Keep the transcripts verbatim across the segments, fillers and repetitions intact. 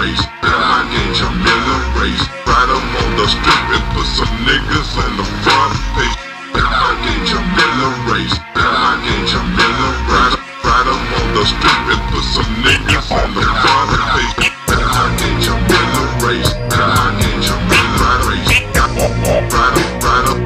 race. I get your Miller race. Ride them on the strip and put some niggas on the front page. I get your Miller race. I get your Miller race. Ride them on the strip and put some niggas on the front page. I get your Miller race. I get your Miller race. Ride up, ride up,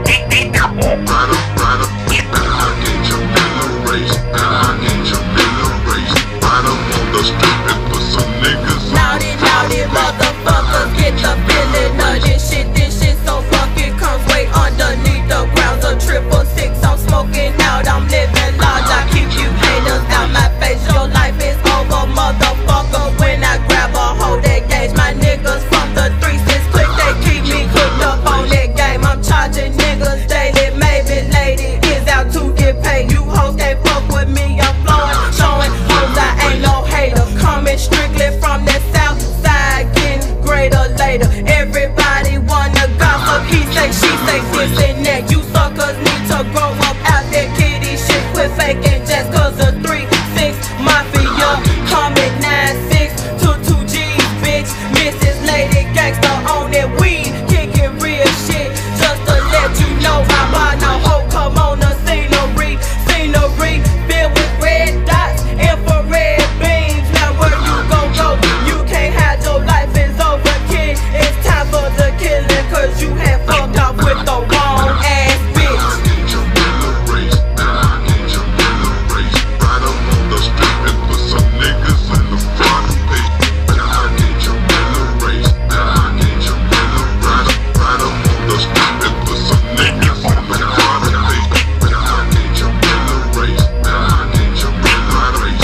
ride up, ride up. I get your Miller race. I get your Miller race. Ride up on the strip and put some niggas on. Naughty, naughty motherfuckers, get the feeling of this shit. This shit so fucking comes way underneath the grounds. A triple six, I'm smoking out, I'm living large. I keep you haters out my face. Your life is over, motherfucker. When I grab a hold that gauge, my niggas from the three six click, they keep me hooked up on that game. I'm charging niggas daily, maybe lady is out to get paid. You hoes can't fuck with me, I'm flowing, showing hoes I ain't no hater. Coming strictly from that south side, getting greater later. Everybody wanna gossip, he say, she say, this and that. You suckers need to grow up out that kitty shit. Quit faking just cause the three six mafia coming nine six to two G's, bitch. Missus Lady Gangsta on that weed, kicking real shit. Just to let you know I'm on a hoe, come on the scenery, scenery filled with red dots, infrared beams. Now where you gon' go? You can't hide, your life is over, kid. It's time for the killing, cause you have fucked off with the wrong ass bitch. I get your Miller race. I get your Miller race. Ride up on the strip and put some niggas on the front page. I get your Miller race. I get your Miller ride up, ride up on the strip and put some niggas on the front page. I get your Miller race. I get your Miller race.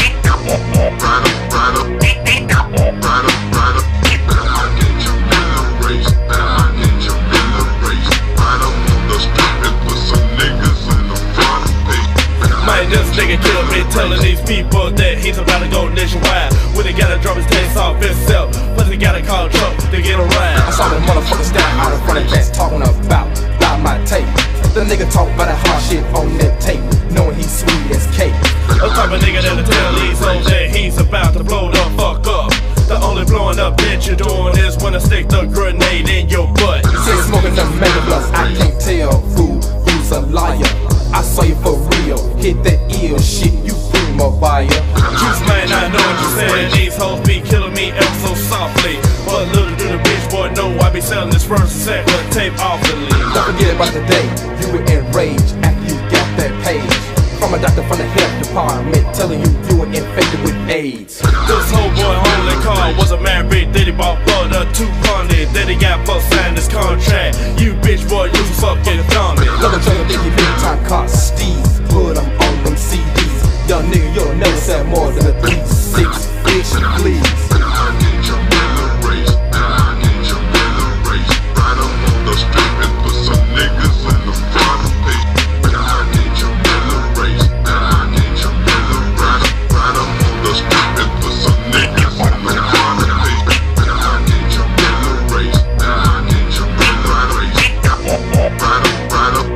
Ride up, ride up, ride up, ride up. I get your Miller race. I get your Miller race. Ride up on the strip and put some niggas on the front page. Man, this nigga killed me, telling these people that he's about to go nationwide. When he gotta drop his taste off himself, plus he gotta call Trump to get around. I saw the motherfucker stand out in front of that talking about, about my tape. The nigga talk about that hard shit on that tape, knowing he's sweet as cake. The type of nigga that'll tell these hoes that he's about to blow the fuck up. The only blowing up that you're doing is when I stick the grenade in your butt. Say smoking the mega blunts, I can't tell, fool, you's a liar. I saw you for real, hit that ill shit, you primo buyer. Juice man, I know what you're saying. These hoes be killing me ever so softly, but little do the bitch boy know I be selling this first and second tape awfully. Don't forget about the day you were enraged after you got that page from a doctor from the health department telling you you were infected with AIDS. This whole boy only car was a married that he bought for the two hundred that he got for signing this contract. You bitch boy, you fucking dummy. Look at you, think you big time cost Steve, put them on them C Ds. Young nigga, you'll never sell more than a three six, bitch, please. I get your Miller race. I get your Miller race. Ride up on the strip and put some niggas on the front page. I get your Miller race. I get your Miller ride up, ride up on the strip and put some niggas on the front page. I get your Miller race. I get your Miller race. Ride up, ride up,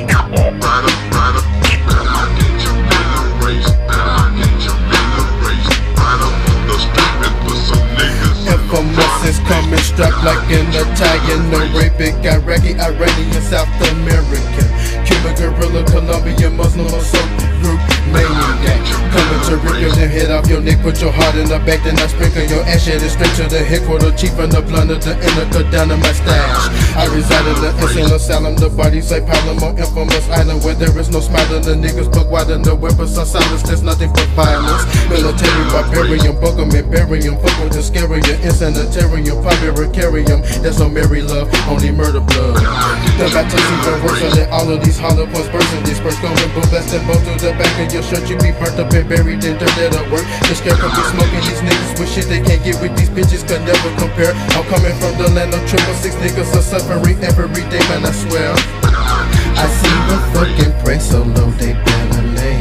ride up, ride up. I get your Miller race. I get your Miller race. Ride up on the strip and put some niggas on the Infamous is coming strapped like an Italian, Arabic, Iraqi, Iranian, South American, Cuban, Guerrilla, Colombian, Muslim, or some group, maniac. Coming to rip your damn head off your neck, put your heart in the back, then I sprinkle your ash, headed straight to the headquarter, chief and the blunder, the indica down in my stash. I reside in the insane asylum, the bodies say Palomar, infamous island where there is no smile, the niggas book wide and the weapons are silence, there's nothing but violence. Military, barbarian, bug 'em and bury 'em, fuck with the scary, insanitarian, Pyrocarium, there's no merry love, only murder blood. The battle's even worse than all of these hollow points bursting, disperse, going boom, blasting both to the back of your shirt, you be burnt up and buried in dirt that'll work. The scarecrow be smoking these niggas with shit they can't get with these bitches, can never compare. I'm coming from the land of triple six, niggas are suffering every day, man, I swear. I see the fucking press so low, they better lay.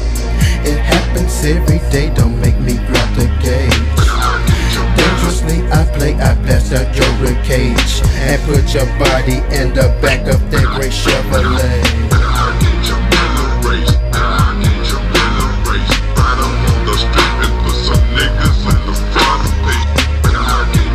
It happens every day, don't make me grab the gauge. Dangerously I play, I blast out your ribcage and put your body in the back of that gray Chevrolet. I get your Miller race. I get your Miller race. Ride 'em on the strip and put some niggas in the front page. I get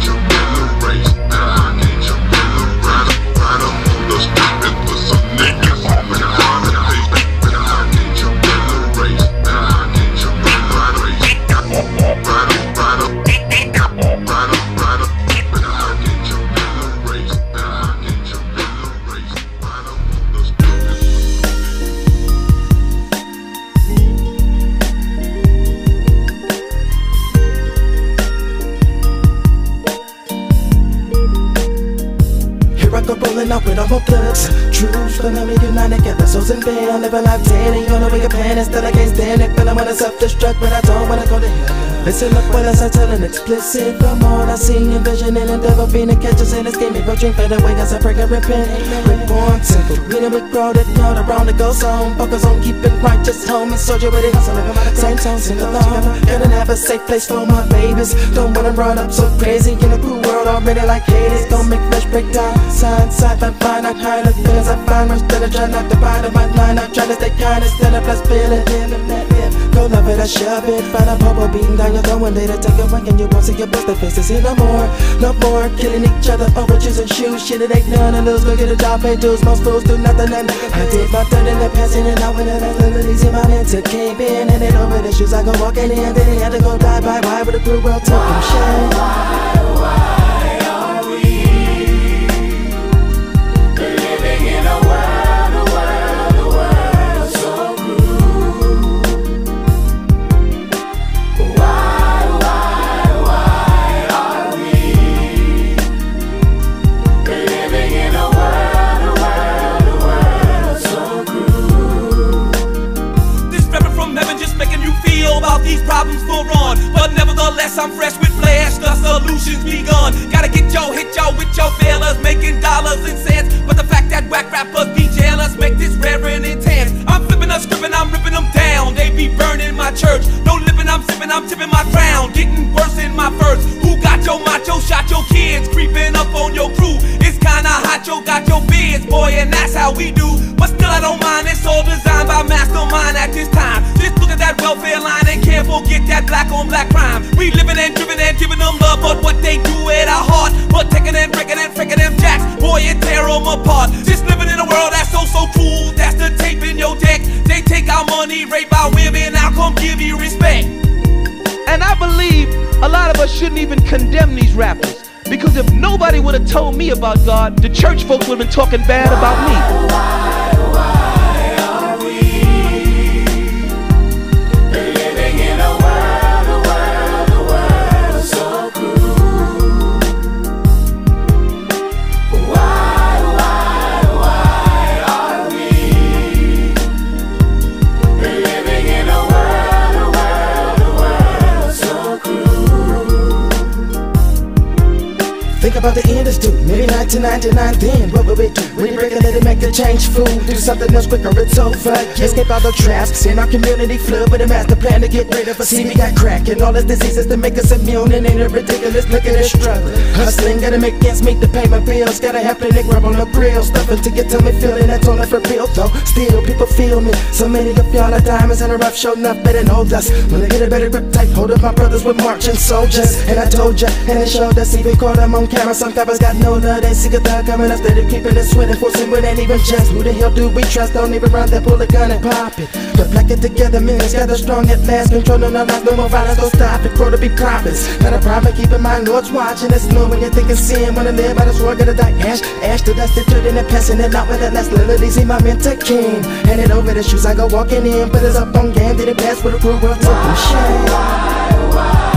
rolling up with all my plugs. Truth, gonna make united together, souls in vain. Live a life daily, on the way of pain, and still I can't stand it. Feeling when I self-destruct, but I don't wanna go to hell. Listen up what I start telling explicit. From all I see, envisioning and devil being and catches in this game. If I drink for the way, I say pray and repent. Reborn simple, we know we grow that know around the go zone. Focus on keeping righteous home and soldier with it. Same song, sing along. Gotta have a safe place for my babies. Don't wanna run up so crazy in a cruel world already like haters. Don't make flesh break down. Side, side, I find out high the feelings I find. Instead of trying not to buy the right line, I'm trying to stay kind instead of plus feeling. Go love it, I shove it. Find a popo beating down your door one day to take a wing and you won't see your best faces here no more. No more killing each other over shoes and shoes. Shit, it ain't none to lose. Go get a job, pay dues. Most fools do nothing and I did my third in the past and out when I left little easy. My mentor came in and it over the shoes. I go walking in, then he had to go die bye bye with a crew world talking shit. Why, why are we living in a world, a world, a world so cruel? Why, why, why are we living in a world, a world, a world so cruel? This rapping from heaven just making you feel about these problems for on. But nevertheless, I'm fresh with flash, the solutions begun. Gotta get yo, hit yo with your failures, making dollars and cents. But the fact that whack rappers be jealous make this rare and intense. I'm flipping a script and I'm ripping them down. They be burning my church. No living, I'm sipping, I'm tipping my crown. Getting worse in my verse. Who got your macho, shot your kids, creeping up on your crew. It's kinda hot, yo, got your bids, boy, and that's how we do. But still I don't mind, it's all designed by mastermind at this time. Just look at that welfare line and can't forget that black on black crime. We living and driven and giving them love, but what they do at our heart. But taking and breaking and freaking them jacks, boy, it tear them apart. Just living in a world that's so, so cruel. That's the tape in your deck. They take our money, rape our women, now come give you respect. And I believe a lot of us shouldn't even condemn these rappers. Because if nobody would have told me about God, the church folks would have been talking bad about me. Why, why are we living in a world, a world, a world so cruel? Why, why, why are we living in a world, a world, a world so cruel? Think about the industry, maybe nineteen ninety-nine then. What would we do? We break it, let it make a change, fool. Do something else quicker, it's over. Escape all the traps, in our community flood with a master plan to get rid of us. See, we got crack and all these diseases to make us immune. And ain't it ridiculous? Look at this struggle. Hustling, gotta make ends meet to pay my bills. Gotta have plenty grub on the grill. Stuffing to get to me feeling, that's only for real though. Still, people feel me. So many of y'all are diamonds in a rough show, enough better know us. When I get a better grip, tight hold of my brothers with marching soldiers. And I told ya, and it showed us, even caught them on camera. Some rappers got no love, they see a thug coming up, steady keeping it sweat and forcing, but ain't even just. Who the hell do we trust? Don't even run that, pull a gun and pop it. But black it together, men, gather strong at last. Controlling our lives, no more violence, don't stop it. Grow to be prophets. Not a problem, keep in mind, Lord's watching. It's new when you're thinking sin. Wanna live by the sword, gonna die ash. Ash to dust, it and then passing it out with it. Let's literally see my mentor king. Hand it over the shoes, I go walking in. Put us up on game, did it pass with a crew, world talking shit. Why, why?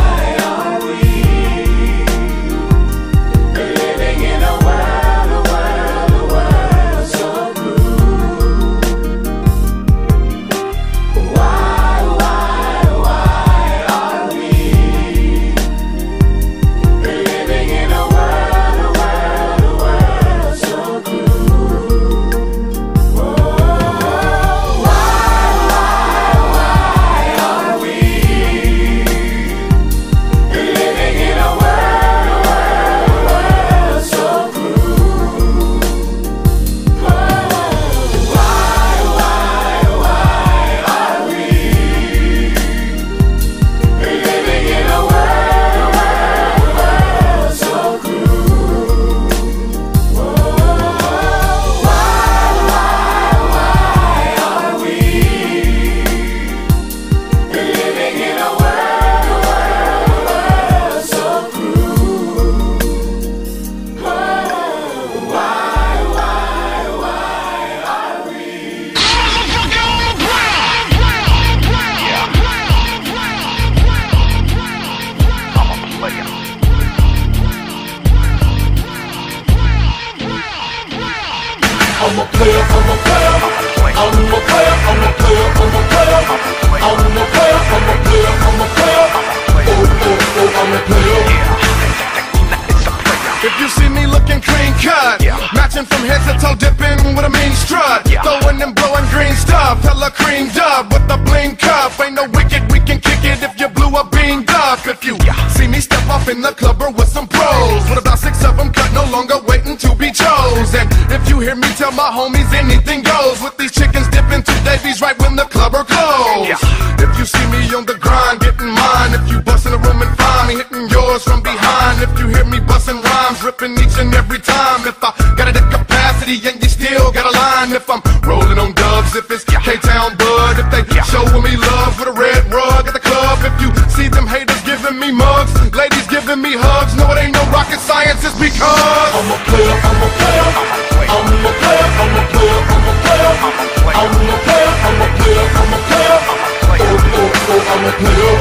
looking clean cut. Yeah. Matching from head to toe, dipping with a mean strut. Yeah. Throwing and blowing green stuff, hella creamed up with a bling cup. Ain't no wicked, we can kick it if you blew a bean up. If you Yeah. see me step off in the club or with some pros, with about six of them cut, no longer waiting to be chosen. If you hear me tell my homies anything goes, with these chickens dipping two Davies right when the club are closed. Yeah. If you see me on the grind, getting mine. If you bust in the room and find me hitting yours from behind. If you hear me busting rhymes, ripping each and every time. If I got it at capacity and you still got a line. If I'm rolling on dubs, if it's K-Town Bud. If they Yeah. showing me love with a red rug at the club. If you see them haters giving me mugs, ladies giving me hugs, no, it ain't no rocket science, it's because I'm a player, I'm a player, I'm a player, I'm a player, I'm a player, I'm a player, I'm a player, I'm a player, I'm a player, oh, oh, oh, I'm a player,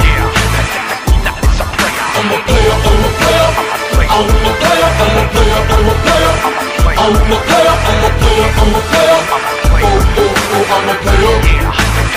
I'm a player, I'm a player, I'm a player, I'm a player, I'm a player, I'm a player, I'm a player, I'm a player, oh, oh, oh, I'm a player.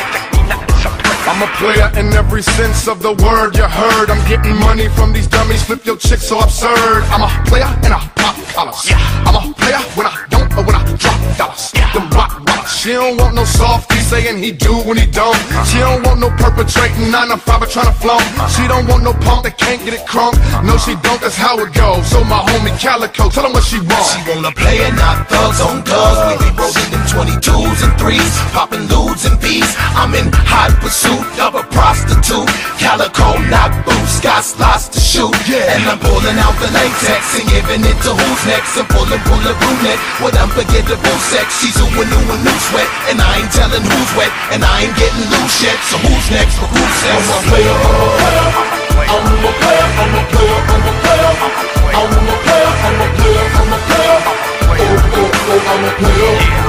I'm a player in every sense of the word you heard. I'm getting money from these dummies, flip your chick so absurd. I'm a player and I pop collars. Yeah. I'm a player when I don't or when I drop dollars. Yeah. Them rock rollers. She don't want no softy saying he do when he don't. She don't want no perpetrating nine to five or trying to flaunt. She don't want no punk that can't get it crunk. No, she don't, that's how it goes. So my homie Calico, tell him what she wants. She wanna play and not thugs on dubs. We be rolling them twenty-twos and threes, popping ludes and bees. I'm in hot pursuit of a prostitute. Calico knock boots, got slots to shoot. Yeah. And I'm pulling out the latex and giving it to who's next. I'm pulling, pulling brunette with unforgettable sex. She's a new and new sweat, and I ain't telling who's wet, and I ain't getting loose yet. So who's next for who's sex? I'm a player, I'm a player, I'm a player, I'm a player, I'm a player, I'm a player, I'm a player, I'm a player, oh, oh, oh, I'm a player,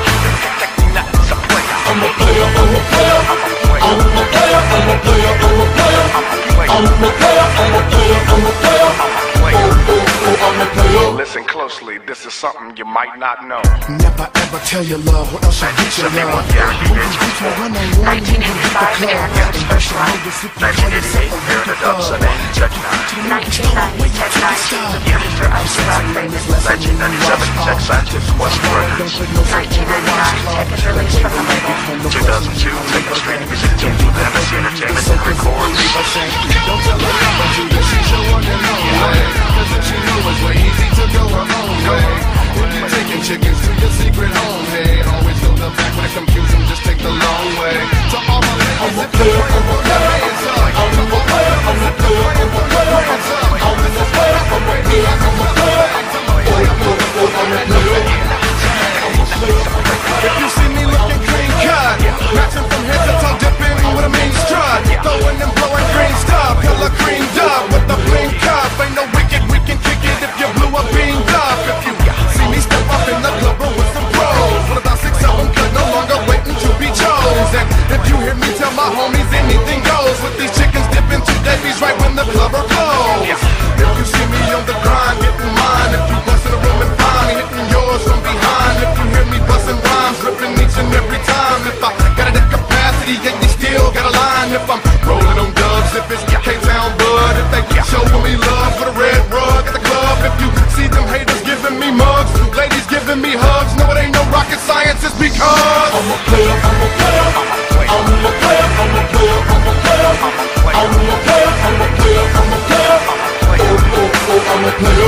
I'm a player, I'm a player, I'm a player, I'm a player, I'm a player, I'm a player, I'm a player, I'm a player, oh, oh, oh, I'm a player. Listen closely, this is something you might not know. Never ever tell your love, or else I get your love. nineteen eighty-five Air Dubs first line. nineteen eighty-eight Air Dubs and Tech Nine. nineteen ninety Tech Nine. Producer Icy Rock Famous. nineteen ninety-seven Tech Scientist Quest Records. nineteen ninety-nine Tech is released from the label. two thousand two Tech is streaming music team with M S C Entertainment and Records. Don't tell her about you, that she's your one and only. Cause if she knew it's way easy to go her own way. If you're taking chickens to your secret home, hey, always go the back when it confuse them, just take the long way. To all my ladies, if you're praying, put your hands up. I'm a player, I'm a player, I'm a player, I'm a player, I'm a player, I'm a player, I'm a player, I'm a player. If you see me looking clean cut, matching from head to toe, dipping with a mean strut, throwing and blowing green stuff, hella creamed up with the bling cup. Ain't no wicked, we can kick it if you blew a bean up. If you see me step up in the club or with some pros, with about six of them cut, no longer waiting to be chosen. If you hear me tell my homies anything goes, with these chickens dipping two Davies right when the club are closed. If you see me on the grind, getting mine. If you bust in the room and find me hitting yours from behind. If you hear me busting rhymes, ripping each and every time. If I got it at capacity and you still got a line. If I'm rolling on dubs, if it's K-Town Bud. If they showing me love with a red rug at the club. If you see them haters giving me mugs, ladies giving me hugs, no, it ain't no rocket science, it's because I'm a player, I'm a player, I'm a player, I'm a player, I'm a player, I'm a player, I'm a player, I'm a player, oh, oh, oh, I'm a player,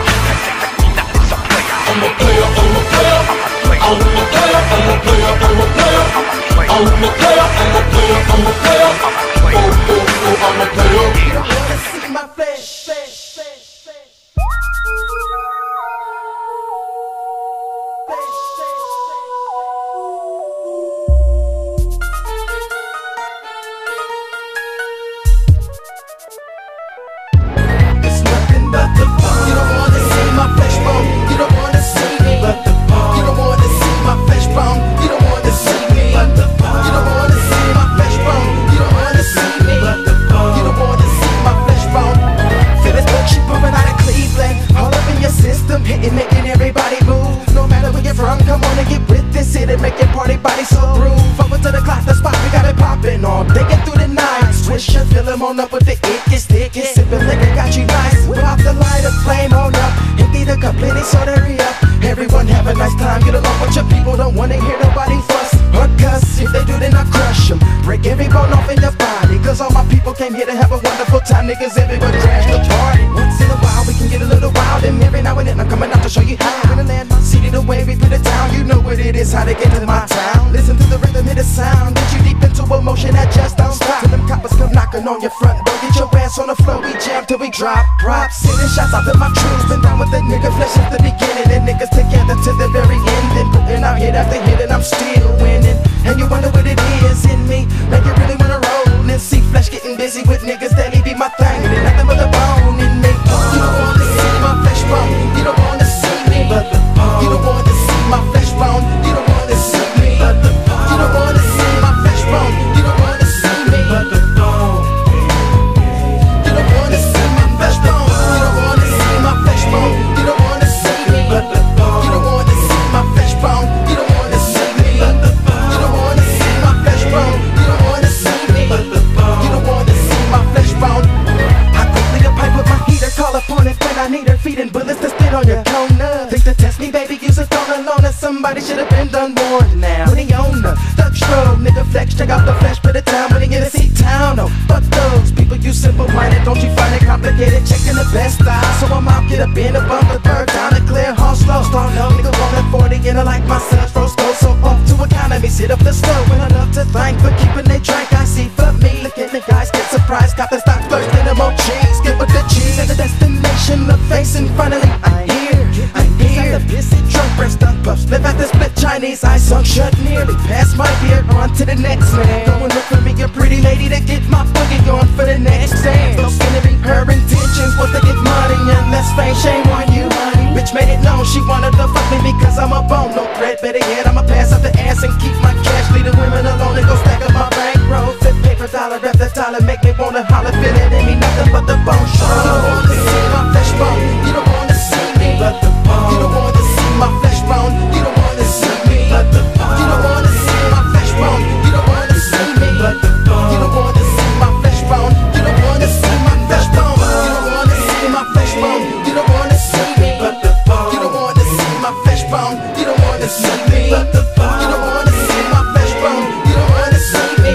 I'm a player, I'm a player, I'm a player, I'm a player, I'm a player, I'm a player, I'm a player, I'm a player, oh, oh, oh, I'm a player. You don't wanna see my flesh, flesh, flesh, flesh. It's nothing but the fun. You don't wanna see my flesh bone. You don't wanna see me but the fun. You don't wanna see my flesh bone. You don't wanna see me but the fun. You don't wanna see my flesh bone. You don't wanna see me but the fun. You don't wanna see my flesh bone. Feel this bullshit pumping out of Cleveland, all up in your system, hitting, making everybody move. No matter where you're from, come on and get with this. Hit it, make your party body so rude. Forward to the clock, the spot, we got it popping on. They get through the night, swish and fill them on up with the ick, it's thick, it's sipping liquor, got you nice. Whip out the light, a flame on up, empty the got plenty, so they re-up. Everyone have a nice time, get along with your people. Don't wanna hear nobody fuss or cuss. If they do, then I crush them. Break every bone off in your body. Cause all my people came here to have a wonderful time. Niggas everywhere crash the party. Once in a while we can get a little wild, and every now and then I'm coming out to show you how. In the land, my city, the way we put it down. You know what it is, how to get to my town. Listen to the rhythm, hear the sound. Get you deep into emotion that just don't stop. Till them coppers come knocking on your front door. Get your ass on the floor, we jam till we drop. Props, sending shots out to my troops. Been down with the nigga flesh since the beginning. And niggas together to the very end. Then putting out hit after hit, and I'm still winning. And you wonder what it is in me, make you really wanna roll and see flesh getting busy with niggas. Daily be my thing, and ain't nothing but the bone in me. You don't wanna see my flesh bone, you don't wanna see me. You don't wanna see my flesh bone, you don't wanna see me. You don't wanna see my flesh bone, you don't wanna see me. You don't wanna see my flesh bone, you don't wanna see my flesh bone, you don't wanna see me. You don't wanna see my flesh bone, you don't wanna see me. You don't wanna see my flesh bone, you don't wanna see me. You don't wanna see my flesh bone. I quickly a pipe with my heater, call upon it when I need her. Feeding bullets to spit on your corner. Think to test me, baby, use a stone alone. Somebody should have been done more now. When he on the thug stroke, nigga flex, check out the flesh, put it down when he in a seat town. Oh, fuck those people, you simple minded, don't you find it complicated? Checking the best style, so I'm out, get up in a bump, the bird down, a clear hall slow. Start no nigga rolling forty, and I like my son's roast go. So off to economy, sit up the stove, and I love to thank for keeping they drink. I see for me, look at the guys, get surprised, got the stock first, then I'm on cheese, get with the cheese, and the destination, the face in front of me. I'm here, I'm here, pissy drunk, breast dunk puffs, live at the split Chinese, eyes sunk shut nearly, past my beer, on to the next man. Go and look for me, a pretty lady to get my boogie going for the next dance. Don't skin it, her intentions was to get money, and less fame, shame on you. Bitch made it known she wanted to fuck me because I'm a bone, no threat, better yet, I'ma pass up the ass and keep my cash, leave the women alone and go stack up my bankroll. Flip paper, dollar after dollar, make me wanna holler, feel it in me, nothing but the bone show. You don't wanna see my flesh bone, you don't wanna see me. You don't wanna see my flesh bone, you don't wanna see me. You don't wanna see my flesh bone, you don't wanna see me. You don't wanna see my flesh bone, you don't wanna see my flesh bone. You don't wanna see my flesh bone, you don't wanna see me. You don't wanna see my flesh bone, you don't wanna see me. You don't wanna see my flesh bone, you don't wanna see me.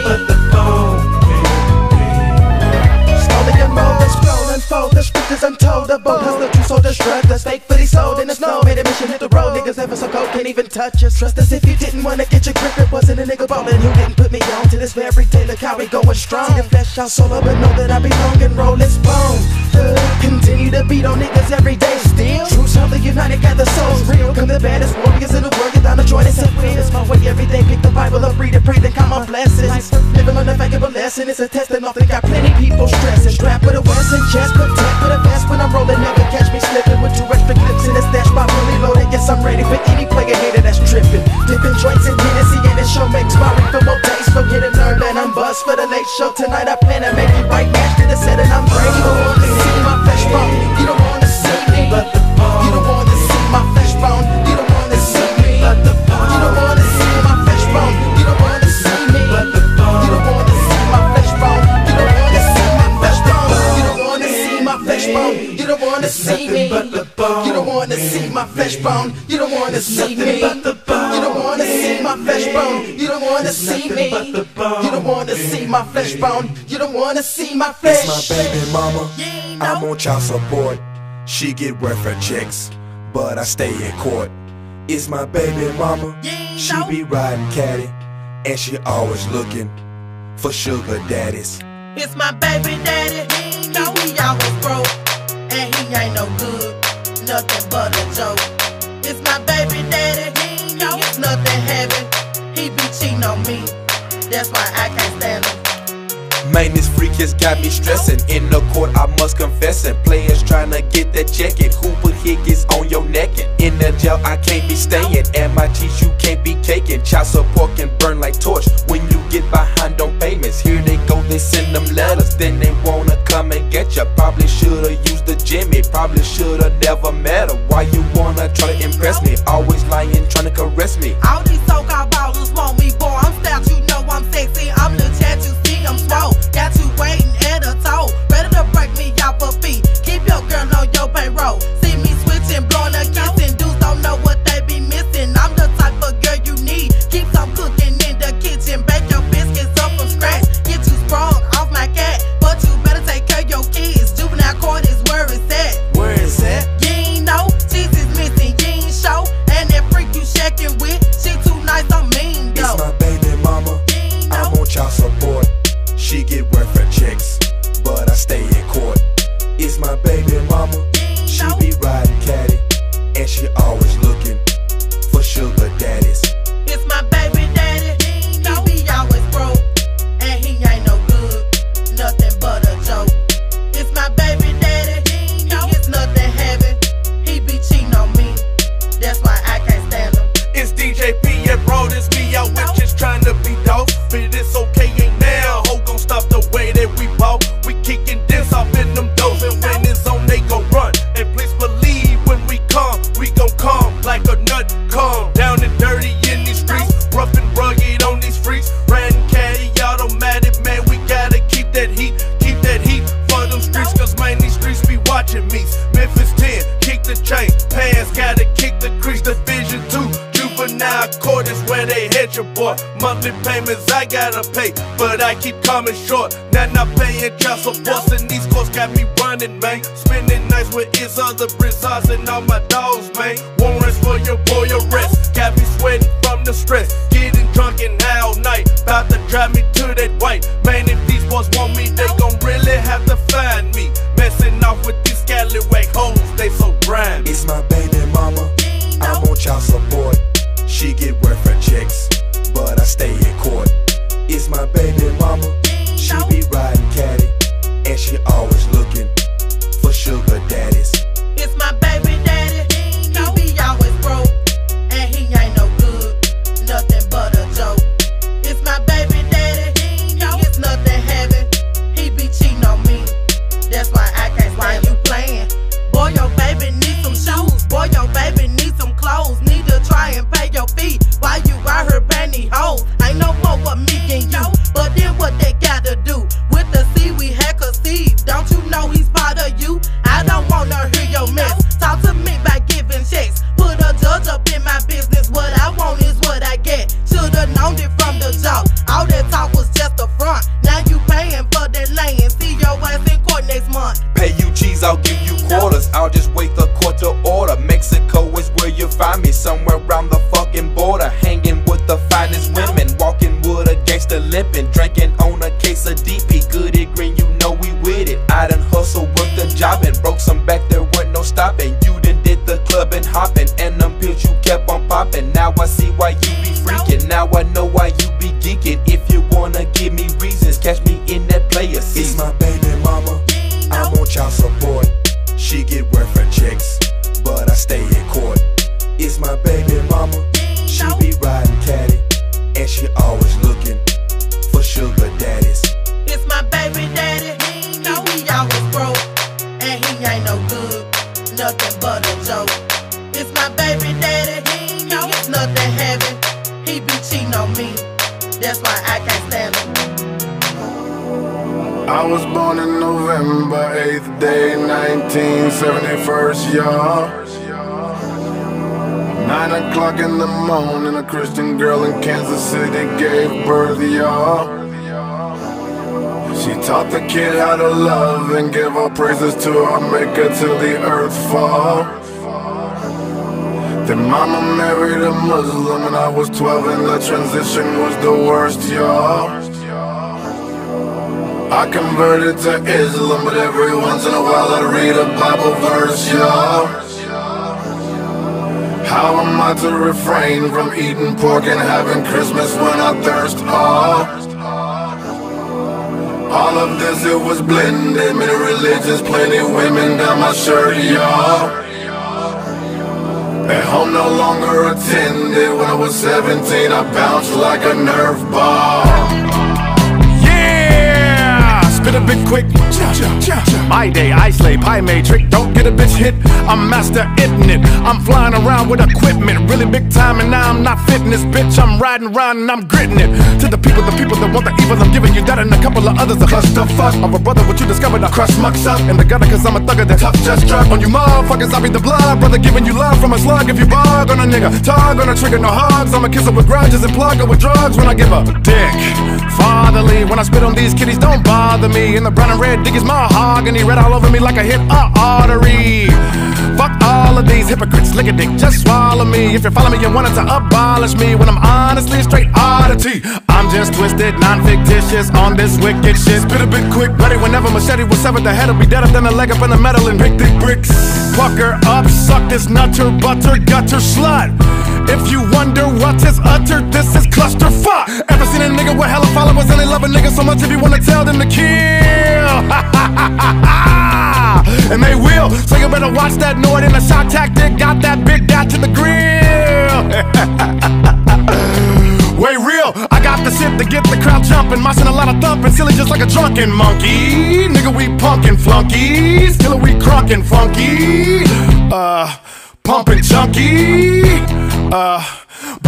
Slowly and rolling, scrolling, fold the scriptures untold. The bold hustler, true soldier, strut the stake for these sold in the snow. Made a mission, hit the road. Niggas ever so cold, can't even touch us. Trust us if you didn't wanna get your grip. It wasn't a nigga ballin' who didn't put me on to this very day. Look how we going strong. See the flesh out solo, but know that I belong and roll this bone. Uh, continue to beat on niggas every day still. True soldier united, got the souls real. Come the baddest warriors in the world, get down the joint and set wheels. My way every day, pick the Bible up, read it, pray, then count my blessings. Living on the valuable lesson, it's a test and often got plenty people stressing. Strapped with a Western chest, protect with a vest when I'm rolling. Never catch me slipping with two extra clips in a stash by fully loaded. Yes, I'm ready for any player hater that's tripping. Dipping joints in Hennessy and this show makes my reefer more taste. So get a nerve and I'm buzzed for the late show tonight. I plan to make it right, match to the set and I'm ready. You don't wanna see my flesh bone, you don't wanna see me. You don't wanna see my flesh bone, you don't wanna see me. You don't wanna see my flesh bone, you don't wanna see me. You don't wanna see my flesh bone, you don't wanna see my flesh bone. You don't wanna see my flesh bone, you don't wanna see me. You don't wanna see my flesh bone, you don't wanna see me. You don't wanna see my flesh bone, you don't wanna see me. You don't wanna see my flesh bone, you don't wanna see my flesh. It's my baby mama, I'm on child support. She get welfare checks, but I stay in court. It's my baby mama, she be riding caddy, and she always looking for sugar daddies. It's my baby daddy, he know he always broke, and he ain't no good, nothing but a joke. It's my baby daddy, he know it's nothing heavy, he be cheating on me, that's why I can't stand him. Man, this freak has got me stressing. In the court, I must confess it. Players trying to get that check it. Who put Higgins on your neck? And in the jail, I can't be staying. And my cheese, you can't be caking. Child support can burn like torch when you get behind on payments. Here they go, they send them letters. Then they wanna come and get ya. Probably should've used the Jimmy. Probably should've never met her. Why you wanna try to impress me? Always lying, trying to caress me. All these so-called ballers want me, boy. I'm stout, you know I'm sexy. I'm the chat, you see I'm swole. Got you waiting at a toe, ready to break me off a feet. Keep your girl on your payroll. See me switching, blowing a Now court is where they hit your boy. Monthly payments I gotta pay, but I keep coming short. Now not paying child support, and these courts got me running, man. Spending nights with his other brizards and all my dogs, man. Warrants for your boy arrest, got me sweating from the stress. Getting drunk and high all night, about to drive me to that white. Man, if these boys want me, they gon' really have to find me. Messing off with these scallywag hoes, they so grimy. It's my baby mama, I'm on child support. She get work for checks, but I stay in court. It's my baby mama, she be riding caddy, and she always looking for sugar daddies. It's my baby daddy, he be always broke, and he ain't no good, nothing but a joke. It's my baby daddy, he gets nothing heavy, he be cheating on me, that's why I can't stand you playing. Boy, your baby need some shoes, boy, your baby need some clothes, need to try and pay your fee while you out here pantyhose. Ain't no more what me and you, but then what they gotta do with the seed we had conceived. Don't you know he's part of you? I don't wanna hear your mess. Talk to me by giving checks. Put a judge up in my business. What I want is what I get. Should've known it from the jump. All that talk was just a front. Now you paying for that land. See your ass in court next month. Pay you G's, I'll give you quarters. I'll just wait the court to order. Mexico is where you find me, somewhere around the fucking border. Hanging with the finest women, walking with a gangster limping, drinking on a case of D P. Good it green, you know we with it. I done hustle, worked the job and broke some back, there weren't no stopping. You done did the club and hopping, and them pills you kept on popping. Now I see why you be freaking, now I know why you be geeking. If you wanna give me reasons, catch me in that player seat. It's my baby mama, I'm on child support. She get work for checks, but I stay in court. It's my baby mama, she be riding caddy, and she always looking for sugar daddies. It's my baby daddy, he be always broke, and he ain't no good, nothing but a joke. It's my baby daddy, he gets nothing heavy, he be cheating on me, that's why I can't stand him. I was born in November eighth day, nineteen seventy-first, y'all. Nine o'clock in the morning, a Christian girl in Kansas City gave birth, y'all. She taught the kid how to love and give all praises to our maker till the earth fall. Then mama married a Muslim and I was twelve and the transition was the worst, y'all. I converted to Islam, but every once in a while I'd read a Bible verse, y'all. How am I to refrain from eating pork and having Christmas when I thirst? Oh, all of this, it was blended. Many religions, plenty women down my shirt, y'all. At home no longer attended. When I was seventeen, I bounced like a Nerf ball. Spit a bit quick, my day, I slay, pie made trick, don't get a bitch hit, I'm master hitting it, I'm flying around with equipment, really big time and now I'm not fitting this bitch, I'm riding around and I'm gritting it, to the people, the people that want the evil, I'm giving you that and a couple of others, the clusterfuck, I'm a brother, what you discovered, I crush mucks up, in the gutter cause I'm a thugger, that tough just drop, on you motherfuckers, I'll be the blood, brother giving you love from a slug, if you bug on a nigga, tug on a trigger, no hugs, I'ma kiss her with grudges and plug her with drugs when I give a dick, fatherly, when I spit on these kitties, don't bother me. In the brown and red, dig is mahogany. Red all over me like I hit a artery. Fuck all of these hypocrites, lick a dick, just swallow me. If you follow me, you wanted to abolish me when I'm honestly a straight oddity. I'm just twisted, non-fictitious on this wicked shit. Spit a bit quick, ready whenever machete will sever the head. Will be dead up than a leg up in the metal and big thick bricks. Fuck her up, suck this nutter, butter, gutter, slut. If you wonder what is uttered, this is clusterfuck. Ever seen a nigga with hella followers and they love a nigga so much if you wanna tell them to kill? And they will, so you better watch that Nord in a shot tactic. Got that big guy to the grill. Way real, I got the shit to get the crowd jumping, moshing a lot of thumping, silly just like a drunken monkey. Nigga, we punkin' flunkies, till we crunkin' funky. Uh, pumpin' chunky. Uh,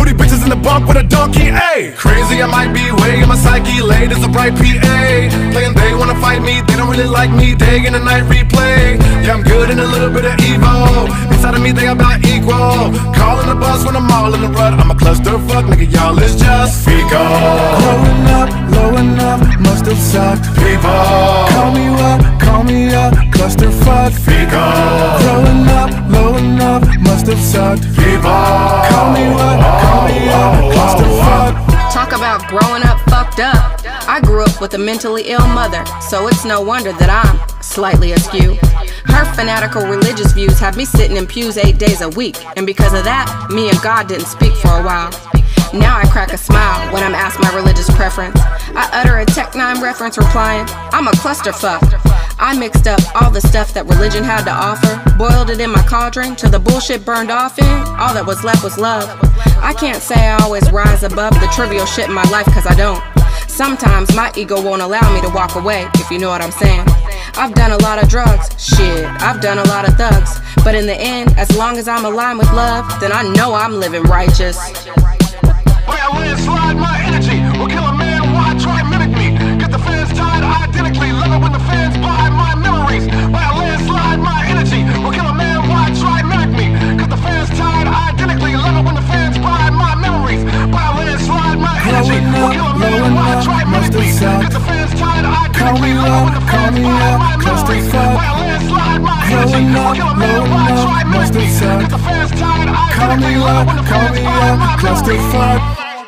Booty bitches in the bunk with a donkey, ayy. Crazy, I might be way in my psyche. Late as a bright P A. Playing they wanna fight me, they don't really like me. Day and a night replay. Yeah, I'm good in a little bit of evil. Inside of me, they about equal. Calling the boss when I'm all in the rut. I'm a clusterfuck, nigga, y'all is just fecal. Growing up, low enough, must have sucked. People, call me up, call me up, clusterfuck. Fecal. Growing up, low enough, must have sucked. People, call me up, call me up, clusterfuck. Talk about growing up fucked up. I grew up with a mentally ill mother, so it's no wonder that I'm slightly askew. Her fanatical religious views have me sitting in pews eight days a week, and because of that, me and God didn't speak for a while. Now I crack a smile when I'm asked my religious preference. I utter a Tech Nine reference replying, I'm a clusterfuck. I mixed up all the stuff that religion had to offer, boiled it in my cauldron till the bullshit burned off in. All that was left was love. I can't say I always rise above the trivial shit in my life, cause I don't. Sometimes my ego won't allow me to walk away, if you know what I'm saying. I've done a lot of drugs, shit, I've done a lot of thugs. But in the end, as long as I'm aligned with love, then I know I'm living righteous. By a landslide, my energy will kill a man. Why try mimic me? Get the fans tied identically. Love it when the fans buy my memories. By a landslide, my energy will kill a man. Why try mimic me? Get the fans tied identically. Love it when the fans buy my memories. By a landslide, my energy will kill a man. Why try mimic me? Get the fans tied identically. Love it when the fans buy my memories. By a landslide, my energy will kill a man. Why try mimic me? Get the fans tied identically. Love it when the fans buy my memories.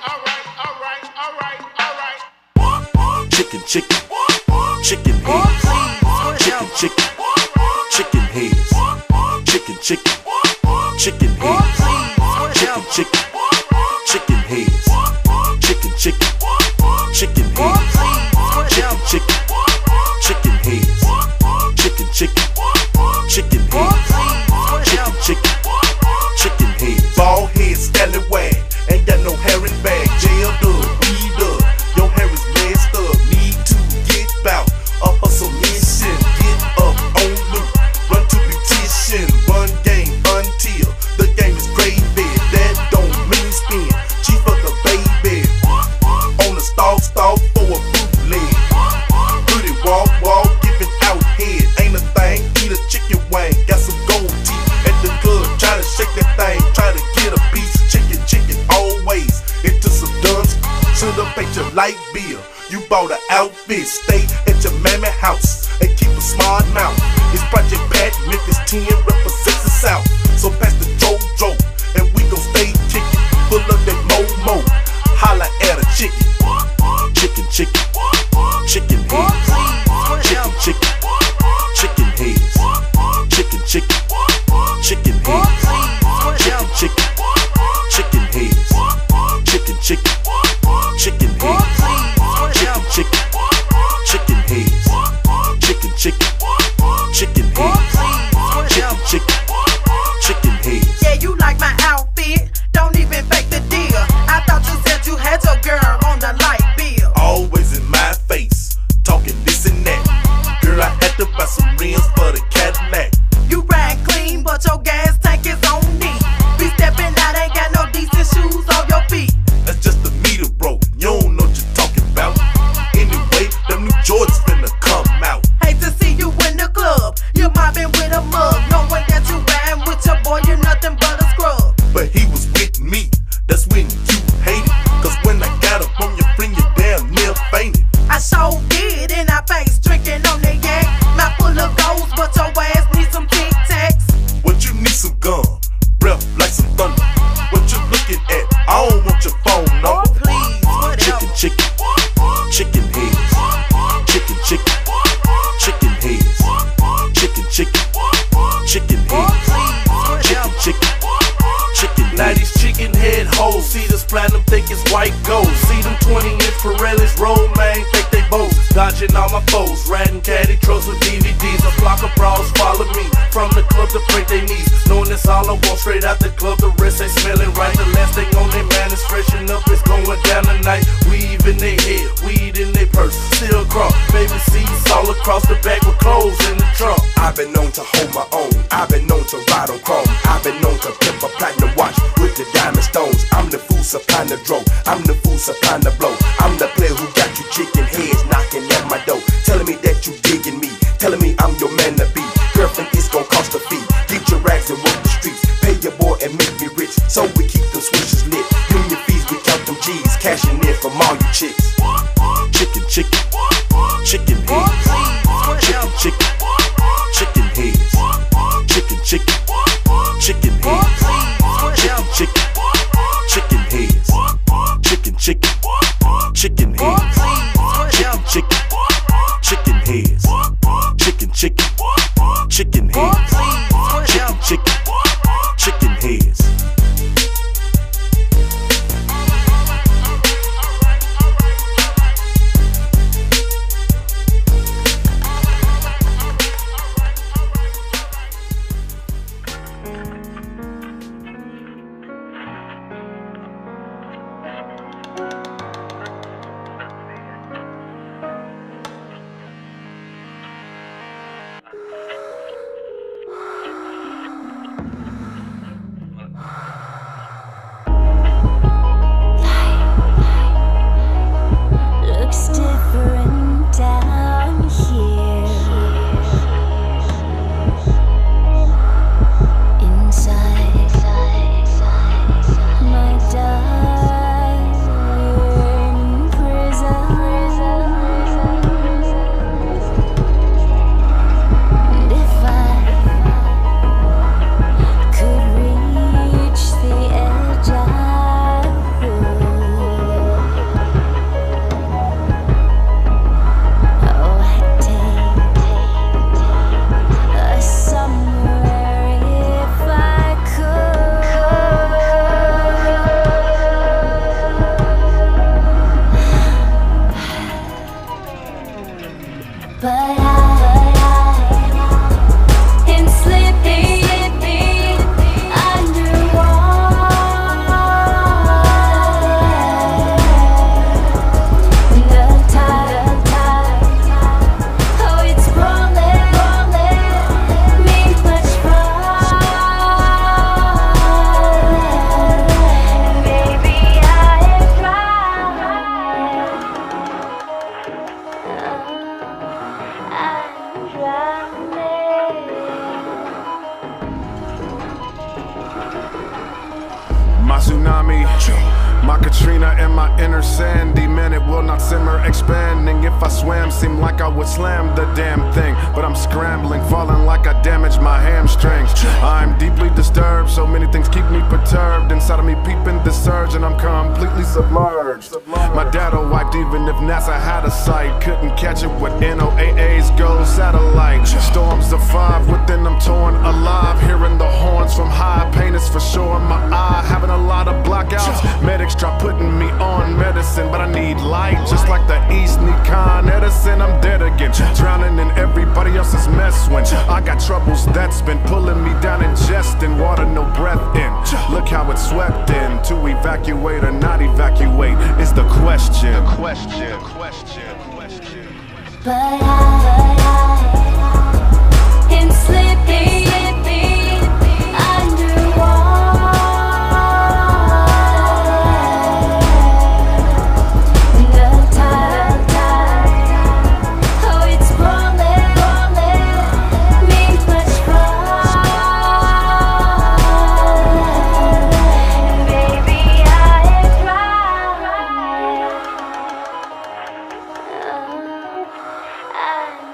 Chicken, chicken, chicken heads. Chicken, chicken, chicken heads. Chicken, chicken, chicken heads. Chicken, chicken, chicken heads. Chicken, chicken, chicken heads. Chicken, chicken, chicken heads. Chicken, chicken, chicken heads. Chicken, chicken, chicken heads. Bald head, scallywag, ain't got no hair in bag. Jailed up, weed up, your hair is messed up. Need to get bout a hustle mission. Get up on loot, run to beautician. Run game until the game is gravy. That don't mean spin, chief of the baby. On the stalk, stalk for a bootleg. Pretty walk, walk, giving out head. Ain't a thing, eat a chicken wing. Got some gold teeth at the club, try to shake that thing. Try to get a piece, chicken, chicken, always into some duns. Should've paid your light bill. You bought an outfit, stay at your mammy house and keep a smart mouth. It's Project Pat, Memphis ten represents the South. So pass the JoJo and we gon' stay kicking. Full of that mo-mo, holla at a chicken. Chicken, chicken, chicken heads. Chicken, chicken, chicken heads. Chicken, chicken, chicken heads. Chicken, chicken, chicken heads. Chicken, chicken, chicken heads. Chicken, chicken, chicken heads. Chicken, chicken, chicken heads. Chicken, chicken, chicken heads. Yeah, you like my outfit? Don't even fake the deal. I thought you said you had your girl on the light bill. Always in my face, talking this and that. Girl, I had to buy some rims for the Cadillac. You ride clean, but your gas tank is on D. Be stepping out, ain't got no decent shoes on your feet. That's just the meter broke, you don't know what you're talking about. Anyway, them new Jordans finna come out. Hate to see you in the club, you mobbing with a mug. Knowing that you riding with your boy, you're nothing but a scrub. But he was with me, that's when you hated. Cause when I got up on your friend, you damn near fainted. I sure did in our face, drinking on the yak. Mouth full of goals, but your ass needs some Tic Tacs. What you need some gum, breath like some thunder. What you looking at? I don't want your phone number. Oh please, what Chicken, chicken, chicken heads. Chicken, chicken, chicken heads. Chicken, chicken, chicken heads. Chicken, chicken, chicken heads. Now these chicken head hoes see this platinum think it's white gold. See them twenty inch Pirellis roll, man, think they bows. Dodging all my foes, riding caddy trucks with D V Ds. A flock of bras follow me from the club to break their knees. Knowing it's all I want straight out the club, the rest ain't smelling right. The last thing on their man is freshen up, it's going down tonight. Weave in their head, weed in their purse, still cross. Baby seats all across the back with clothes in the trunk. I've been known to hold my own, I've been known to ride on chrome, I've been known to pimp a platinum watch with the diamond stones. I'm the fool supplying the dro. I'm the fool supplying the blow. I'm the player who got you chicken heads knocking at my door. Telling me that you digging me, telling me I'm your man to be. Girlfriend, it's gon' cost a fee. Get your rags and work the streets. Pay your boy and make me rich, so we keep them switches lit. Union fees, we count them G's, cashing in from all you chicks. Chicken, chicken, chicken heads. Chicken, chicken, chicken heads. Chicken, chicken, chicken heads. Chicken, chicken, chicken heads. Chicken, chicken, chicken heads. Chicken, chicken, chicken heads. Chicken, chicken, chicken heads. Chicken, chicken, chicken heads. Looks different down here. Inside my darling prison. And if I could reach the edge, I would. Oh, I'd take us somewhere if I could. But I am slipping underwater. The tide, oh, it's rolling, me much farther. Baby, I am drowning. I'm drowning. My tsunami, my Katrina and my inner Sandy. Man, it will not simmer, expanding. If I swam, seemed like I would slam the damn thing. But I'm scrambling, falling like I damaged my hamstrings. I'm deeply disturbed, so many things keep me perturbed. Inside of me peeping the surge, and I'm completely submerged. My data wiped even if NASA had a sight. Couldn't catch it with N O A A's gold satellite. Storms of five, within I'm torn alive. Hearing the horns from high, pain is for sure in my eye. Having a lot of blackouts, medics try putting me on medicine, but I need light, just like the East need Con Edison. I'm dead again, drowning in everybody else's mess when I got troubles that's been pulling me down, ingesting water, no breath in. Look how it's swept in. To evacuate or not evacuate is the question. The question, question, question. But I am slipping underwater. The tide, oh, it's rolling, me much farther. Baby, I am drowning. I'm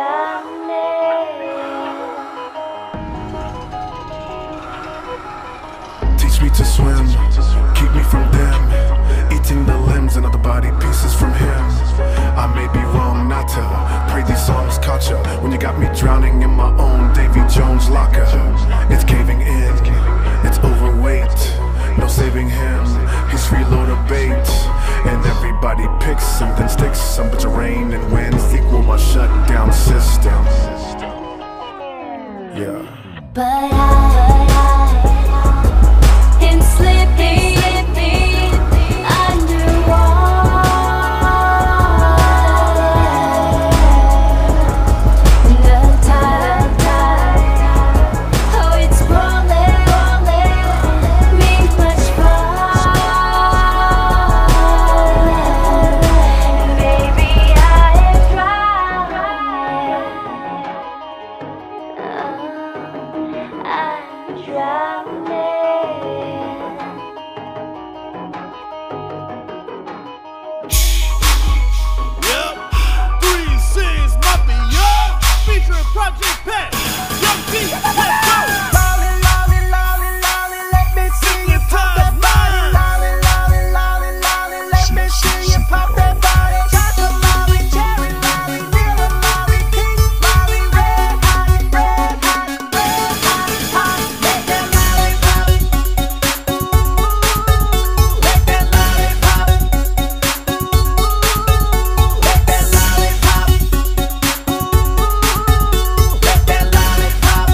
drowning. Teach me to swim, keep me from them, eating the limbs and other body pieces from him. I may be wrong not to pray these songs caught ya when you got me drowning in my own Davy Jones locker. It's caving in, it's overweight, no saving him, he's freeloader bait. And everybody picks something, sticks some bit of rain and winds equal my shutdown system. Yeah. But I am slipping underwater. The tide, oh, it's rolling, me much farther. with Project Pat. Young G, let's go. Lolly, lolly, lolly, lolly, let me see you pop that body. Lolly, lolly, lolly, lolly, let me see you pop that body. Chocolate lolly, cherry lolly, vanilla lolly, pink lolly, red hot, red hot, red hot, hot. Make that lolly pop. Make that lolly pop. Make that lolly pop. Make that lolly pop.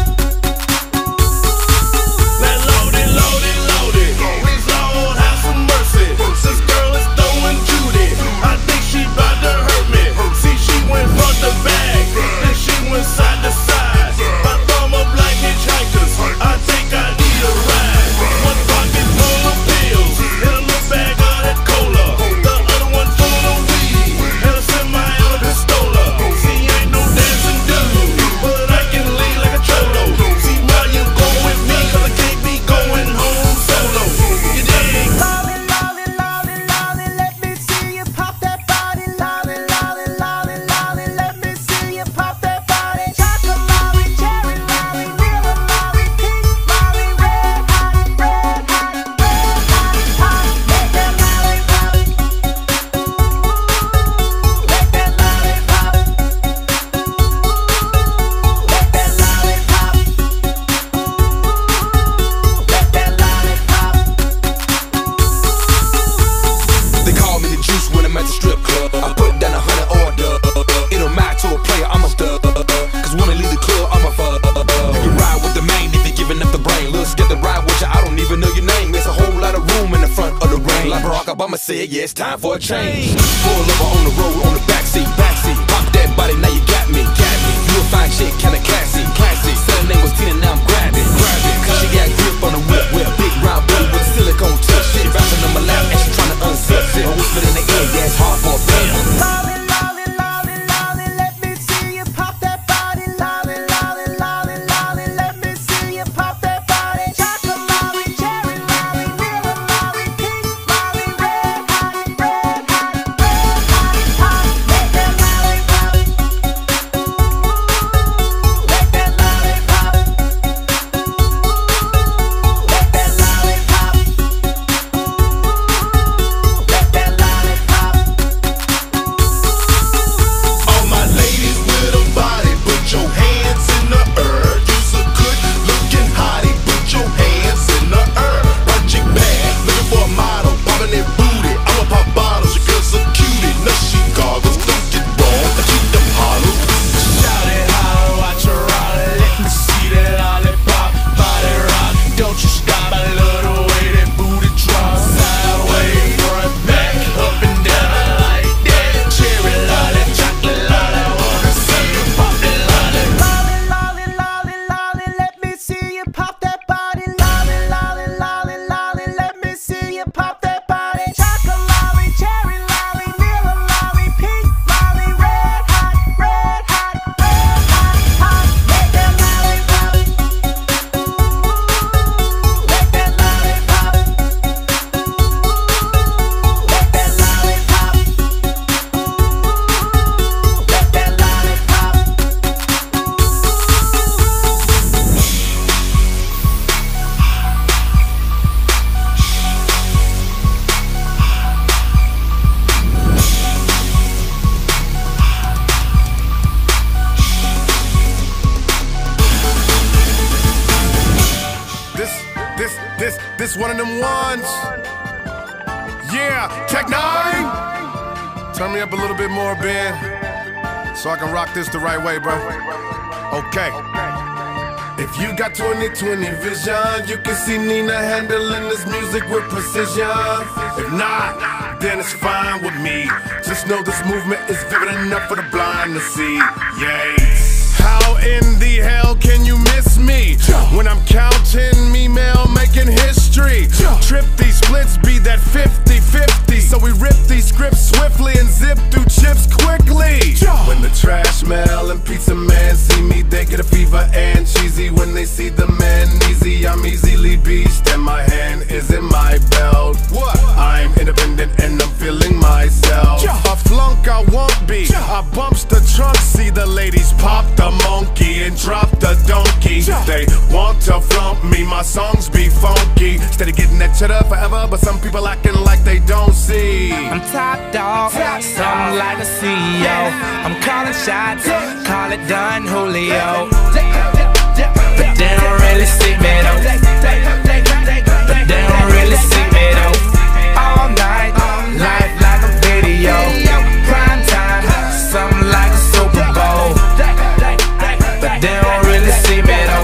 Let loaded, loaded, loaded. Please Lord have some mercy. This girl is throwing Judy. I think she bout to hurt me. See, she went front to back, then she went side to side. I thumb up like hitchhikers. I think I need a ride. One pocket full of pills, and a little bag of that cola. The other one full of weed, and a semi on a pistola. See, ain't no dancing dude, but I can lean like a cholo. See, why you go with me? 'Cause I can't be going home solo. You dig? Lolly, lolly, lolly, lolly, let me see you pop that body. Lolly, lolly, lolly, lolly, let me see you pop that body. Chocolate lolly, cherry lolly, vanilla lolly, pink lolly, red hot, red hot, red hot, hot. Make that lolly pop. Make that lolly pop. Make that lolly pop. Make that lolly pop. They call me the juice when I'm at the strip club. I put down a hundred order. It don't matter to a player, I'm a stud. Cause when I leave the club, I'm a fuck. You can ride with the main if you're giving up the brain. Little scared to ride with you, I don't even know your name. There's a whole lot of room in the front of the rain. Like Barack Obama said, yeah, it's time for a change. Pull over on the road, on the backseat, backseat. Pop that body, now you got me, got me. You a fine chick, kinda classy, classy. Said her name was Tina, now I'm grabbing, grabbing. Cause she got grip on the whip, with a big round booty with a silicone tip. She rapping on my lap and she tryna unzip it. I whisper in the ear, yeah, it's hard for a band. Lolly, lolly, lolly, lolly, let me see you pop that body. Lolly, lolly, lolly, lolly, let me see you pop that body. Chocolate lolly, cherry lolly, vanilla lolly, pink lolly, red hot, red hot, red hot, hot. Make that lolly pop. Make that lolly pop. Make that lolly pop. Make that lolly pop. All my ladies with a body, put your hands in the air. You's a good looking hottie, put your hands in the air. Project bag, looking for a model, popping that booty. I'ma pop bottles, your girl's a cutie. No, she goggles, don't get wrong, I keep them hollow. Shout it holler, watch her ride, let me see that lollipop, body rock. Don't you stop, I love the way that booty drop. Sideways, front, back, up and down, I like that. Cherry lolly, chocolate lolly, wanna see you pop that lolly. Lolly, lolly, lolly, lolly, let me see you pop that body. Lolly, lolly, lolly, lolly, let me see you pop that body. Chocolate lolly, cherry lolly, vanilla lolly, pink lolly, red hot, red hot, red hot, hot. Make that lolly pop. Make that lolly pop. Make that lolly pop. Make that lolly pop. This, this, this, this one of them ones. Yeah, Tech Nine. Turn me up a little bit more, Ben, so I can rock this the right way, bro. Okay. If you got twenty twenty vision, you can see Nina handling this music with precision. If not, then it's fine with me. Just know this movement is vivid enough for the blind to see. Yay. How in the hell can you miss me when I'm counting me mail, making history? Trip these splits, be that fifty fifty. So we rip these scripts swiftly and zip through chips quickly. When the trash mail and pizza man see me, they get a fever and cheesy. When they see the man easy, I'm easily beached and my hand is in my belt. What? I'm independent and I'm feeling myself. A flunk I won't be. I bumps the trunk, see the ladies pop the monkey. drop the donkey. They want to flaunt me, my songs be funky. Instead of getting that cheddar forever, but some people acting like they don't see. I'm top dog, something like a C E O. I'm calling shots, call it done, Julio. But they don't really see me though. But they don't really see me though. All night, life like a video. Prime time, something like a Super Bowl. But they don't really see me though.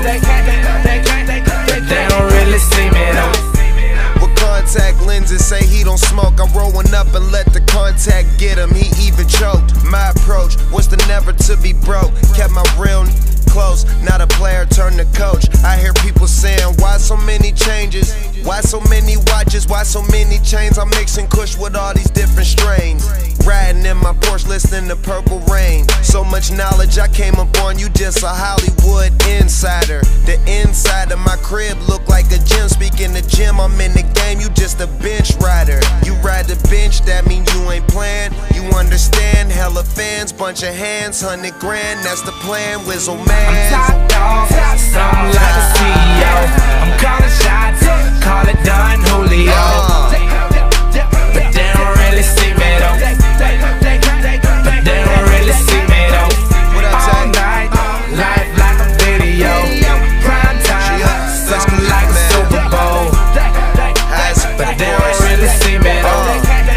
But they don't really see me though. With contact lenses, say he don't smoke. I'm rolling up and let the contact get him. He even choked. My approach was to never to be broke. Kept my real close, not a player turned to coach. I hear people saying, why so many changes? Why so many watches? Why so many chains? I'm mixing kush with all these different strains. Riding in my Porsche, listening to Purple Rain. So much knowledge, I came up on you just a Hollywood insider. The inside of my crib look like a gym. Speaking the gym, I'm in the game, you just a bench rider. You ride the bench, that mean you ain't playing. You understand, hella fans, bunch of hands, hundred grand, that's the plan, Wizzle man. I'm top dog, something like a C E O. I'm calling shots, call it done, Julio. But they don't really see me though. But they don't really see me though. All night, life like a video. Prime time, something like a Super Bowl. But they don't really see me though.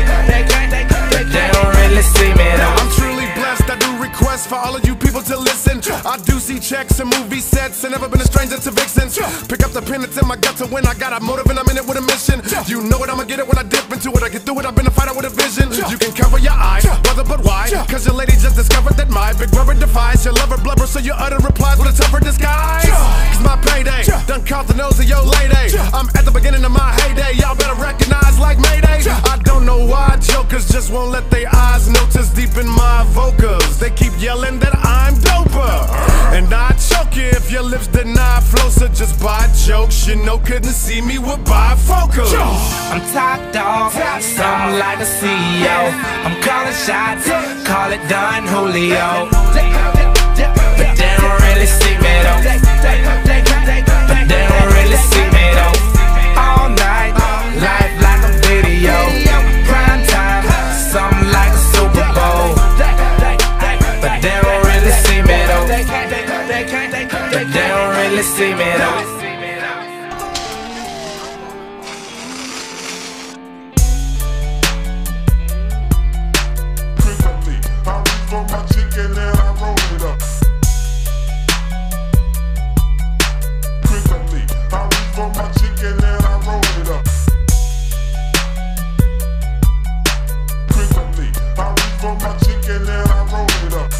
But they don't really see me though. I'm truly blessed, I do requests for all of you people to listen. I do see checks and movie sets, and never been a stranger to vixens. Pick up the pen, it's in my gut to win. I got a motive and I'm in it with a mission. You know it, I'ma get it when I dip into it. I get through it, I've been a fighter with a vision. You can cover your eye, brother, but why? Cause your lady just discovered that my big brother defies your lover blubber, so you utter replies with a tougher disguise. Cause my payday done caught the nose of your lady. I'm at the beginning of my heyday, y'all better recognize like Mayday. I don't know why jokers just won't let their eyes notice deep in my vocals. They keep yelling that I'm doper, and I choke you if your lips deny flow. So just buy jokes, you know, couldn't see me with bifocals. I'm top dog, something like a C E O. I'm calling shots, call it done, Julio. But they don't really see me though. But they don't really see me though. All night, life like a video. Prime time, something like a Super Bowl. But they don't really see me though. But they don't really see me though. For my chicken and I roll it up. Frequently, I reach for my chicken and I roll it up. Frequently, I reach for my chicken and I roll it up.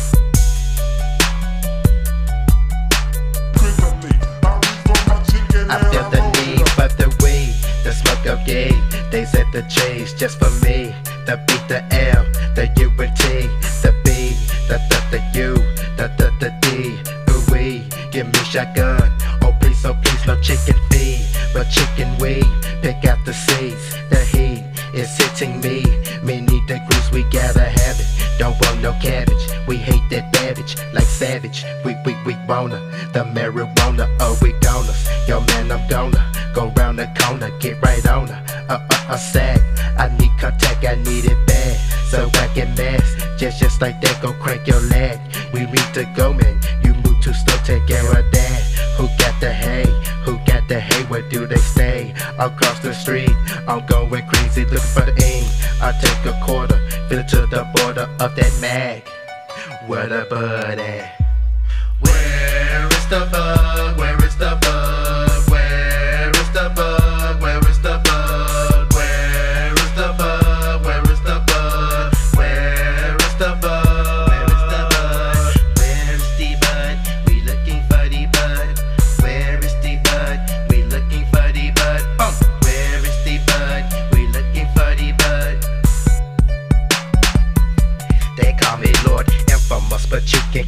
Frequently, I reach for my chicken and I roll it up. I feel the need for the weed, the smoke of gay. They set the chase just for me. The B, the L, the U and T, the B, the the the U, the the the D. Ooh wee, give me shotgun. Oh please, oh please, no chicken feed, but chicken weed. Pick out the seeds, the heat is hitting me. Me need the grease, we gotta have it. Don't want no cabbage, we hate that babbage. Like savage, we we we wanna the marijuana. Oh we gonna, yo man I'm gonna go round the corner, get right on her. Uh uh a sack, I need contact, I need it bad, so I can mask. Just just like that, go crank your leg. We need to go man, you move too slow, take care of that. Who got the hay? Who got the hay? Where do they stay? Across the street, I'm going crazy looking for the ink. I take a quarter, fill it to the border of that mag. Where the bud at? Where is the bug? Where is the bug? Where is the bug? Where is the bug? Where is the bug? Where is the bug? Where is the bug? Where is the bug? Where is the bud? We looking for the bud. Where is the bud? We looking for the bud. Oh. Where is the bud? We looking for the bud. They call me Lord Infamous, but you can call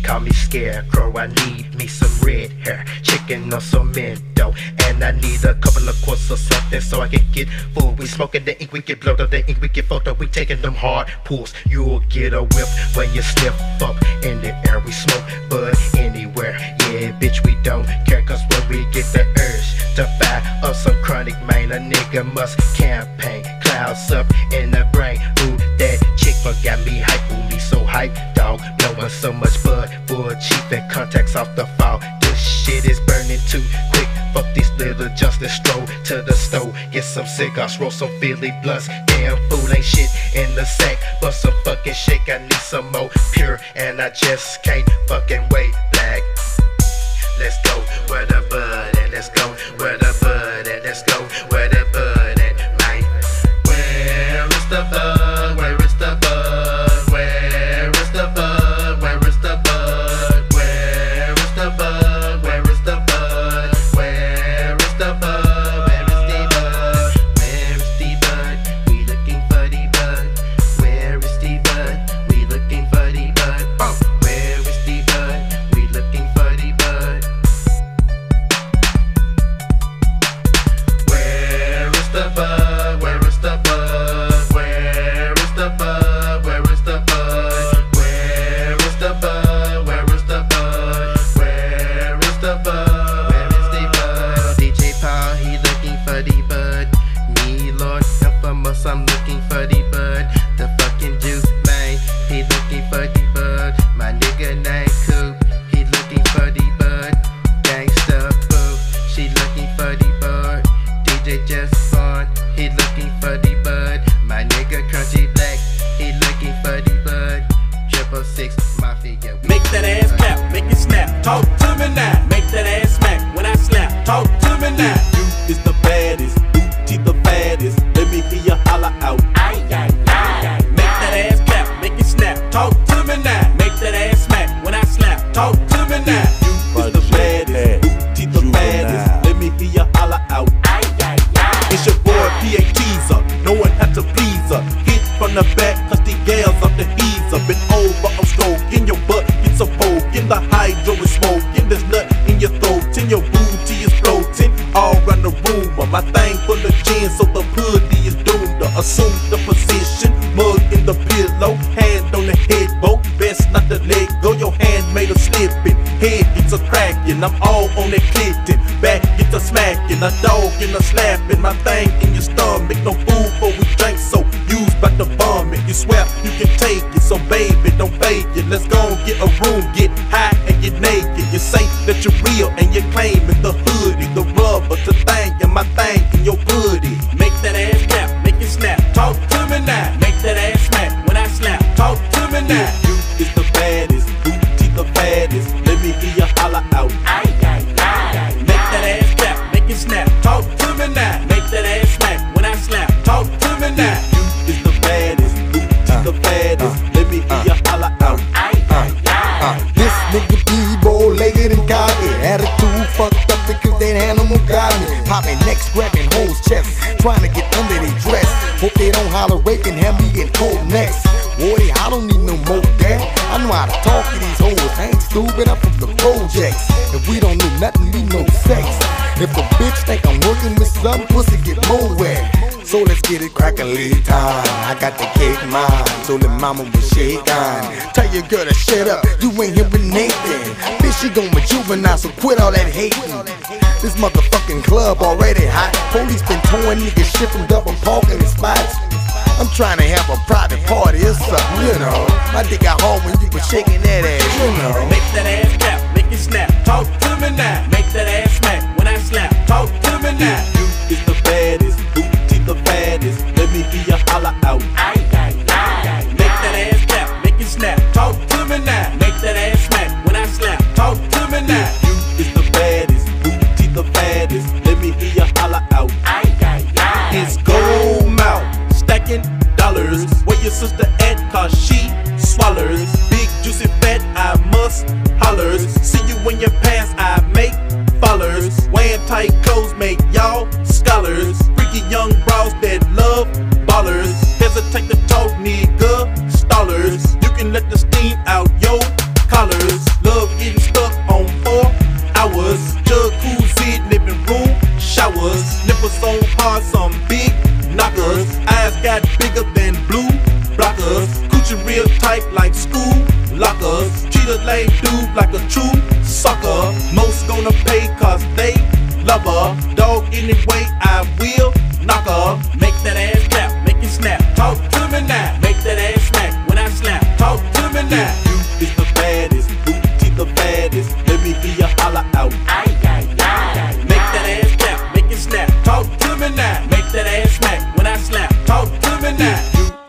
call me Scarecrow. I need me some red hair, chicken or some Mendo, and I need a couple of quarts or something so I can get full. We smoking the ink, we get blowed up the ink, we get photo. We taking them hard pulls. You'll get a whip when you sniff up in the air. We smoke, but anywhere, yeah, bitch, we don't care. Cause when we get the urge to fire up some chronic, man, a nigga must campaign. Clouds up in the brain. Ooh, that chick got me hype. Ooh, me so hype, dog. Blowing so much bud, bull cheap and contacts off the fall. This shit is burning too quick. Fuck these little just let's stroll to the stove. Get some cigars, roll some Philly blunts. Damn fool ain't shit in the sack, but some fucking shake. I need some more pure, and I just can't fucking wait. Black, let's go where the bud and let's go where the bud and let's go where the bud and man. Where is the bud? Where is the bud? Where is the bud? Where is the bud? Where is the bud? Where is the bud? Where is the bud? Where is the bud? Where is the bud? We looking for the bud. Where is the bud? We looking for the bud. Oh. Where is the bud? We looking for the bud. Where is the bud? Where is the bud? Where is the bud? Where is the bud? Where is the bud? Where is the bud? Where is the bud? Where is the bud? D J Paul, he looking for the bud. Me, Lord Infamous, I'm looking for the bud. The fucking juice man, he looking for the bud. My nigga named Coop, he looking for the bud. Gangsta Boo, she looking for the bud. D J Just Fun, he looking for the bud. My nigga Crunchy Black, he looking for the bud. Triple Six Mafia. Make that ass clap, make it snap. Talk to me now. Make that ass smack when I slap. Talk to me now. You is the baddest, booty the baddest. Let me hear you holler out. Ay, ay, ay. Make that ass clap, make it snap. Talk to me now. Make that ass smack when I slap. Talk to me now. You is the baddest, booty the baddest. Let me hear you holler out. Ay, ay, ay. It's your boy P A Teaser. No one had to please her. Hit from the back, cause the gals up the ease up. Been over, I'm stroking your butt. It's a poking, the hydro is smoking. There's nut in your throat, and your booty is floating all around the room. My thing full of gin, so the pudding is doomed to assume the position. Mug in the pillow, hand on the headboard. Best not to let go, your hand made a slipping. Head gets a cracking, I'm all on that clicking. Back gets a smacking, a dog in a slapping. My thing in your stomach, no food for we drink, so use by the vomit. You swear you can take it, so baby, don't fake it. Let's go and get a room, get high and get naked. You say that you're real and you're claiming the hoodie, the rubber to thing and my thing in your hoodie. Make that ass clap, make it snap. Talk to me now. Make that ass smack when I slap. Talk to me now. You is the baddest, booty the baddest. Let me hear you holler out. Ay, ay, ay. Make that ass clap, make it snap. Talk to me now. Make that ass smack when I slap. Talk to me now. You is the baddest, booty the baddest. Let me hear you holler out. Ay, ay, ay. This nigga B-bow-legged and cocky. Attitude fucked up because that animal got me. Popping necks, grabbing hoes' chests, trying to get under their dress. Hope they don't holler raping, have me in cold necks. Boy, I don't need no more that. I know how to talk to these hoes. I ain't stupid, I'm from the projects. If we don't know nothing, we know sex. If a bitch think I'm working with some pussy, get more wet. So let's get it crackin' lead time. I got the cake mine, so the mama was shaking. Tell your girl to shut up, you ain't hearing Nathan. Bitch, she gon' juvenile, so quit all that hating. This motherfucking club already hot. Police been towing niggas shit from double parking spots. I'm trying to have a private party or something, you know. My dick got hard when you was shaking that ass, you know. Make that ass clap, make it snap. Talk to me now. Make that ass smack when I slap. Talk to me now. You is the baddest, booty the baddest. Let me hear you holler out. Ay, ay, ay. Make that ass clap, make it snap. Talk to me now. Make that ass smack when I slap. Talk to me now. You is the baddest, booty the baddest. Let me hear you holler out. Ay, ay, ay. It's gold mouth, stacking dollars. Where your sister at, cause she swallers. Big juicy fat, I must hollers. See you in your pants, I make followers. Wearing tight clothes make y'all scholars. Freaky young bras that love ballers. Hesitate to talk, nigga, stallers. You can let the steam out your collars.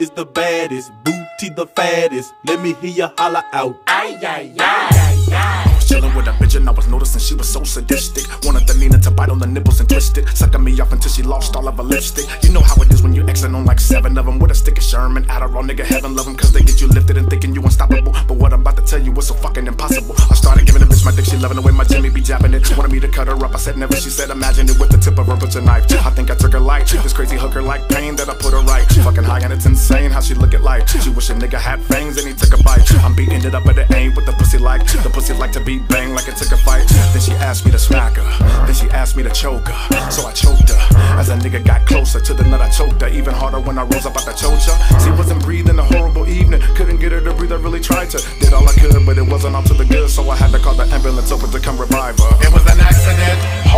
is the baddest, booty the fattest. Let me hear you holla out. Ay, ay, ay, ay. Chillin' with a bitch and I was noticing she was so sadistic. Wanted the Nina to bite on the nipples and twist it, sucking me off until she lost all of her lipstick. You know how it is when you exin' on like seven of them with a stick of Sherman. Adderall, nigga, heaven love them cause they get you lifted and thinking you unstoppable. But what I'm about to tell you was so fucking impossible. I started giving a bitch my dick, she loving the way my Jimmy be jabbing it. Wanted me to cut her up, I said never, she said imagine it with the tip of her butcher knife. I think I took her light, this crazy hooker like pain that I put her right. Fucking high and it's insane how she look at life. She wish a nigga had fangs and he took a bite. I'm beating it up but it ain't what the pussy like. The pussy like to be bang like it took a fight. Then she asked me to smack her, then she asked me to choke her. So I choked her, as a nigga got closer to the nut I choked her. Even harder when I rose up out the chocha. She wasn't breathing, a horrible evening. Couldn't get her to breathe, I really tried to. Did all I could but it wasn't all to the good. So I had to call the ambulance over to come revive her. It was an accident.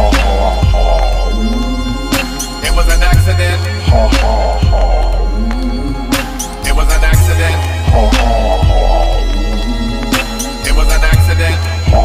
It was an accident. It was an accident. It was an accident.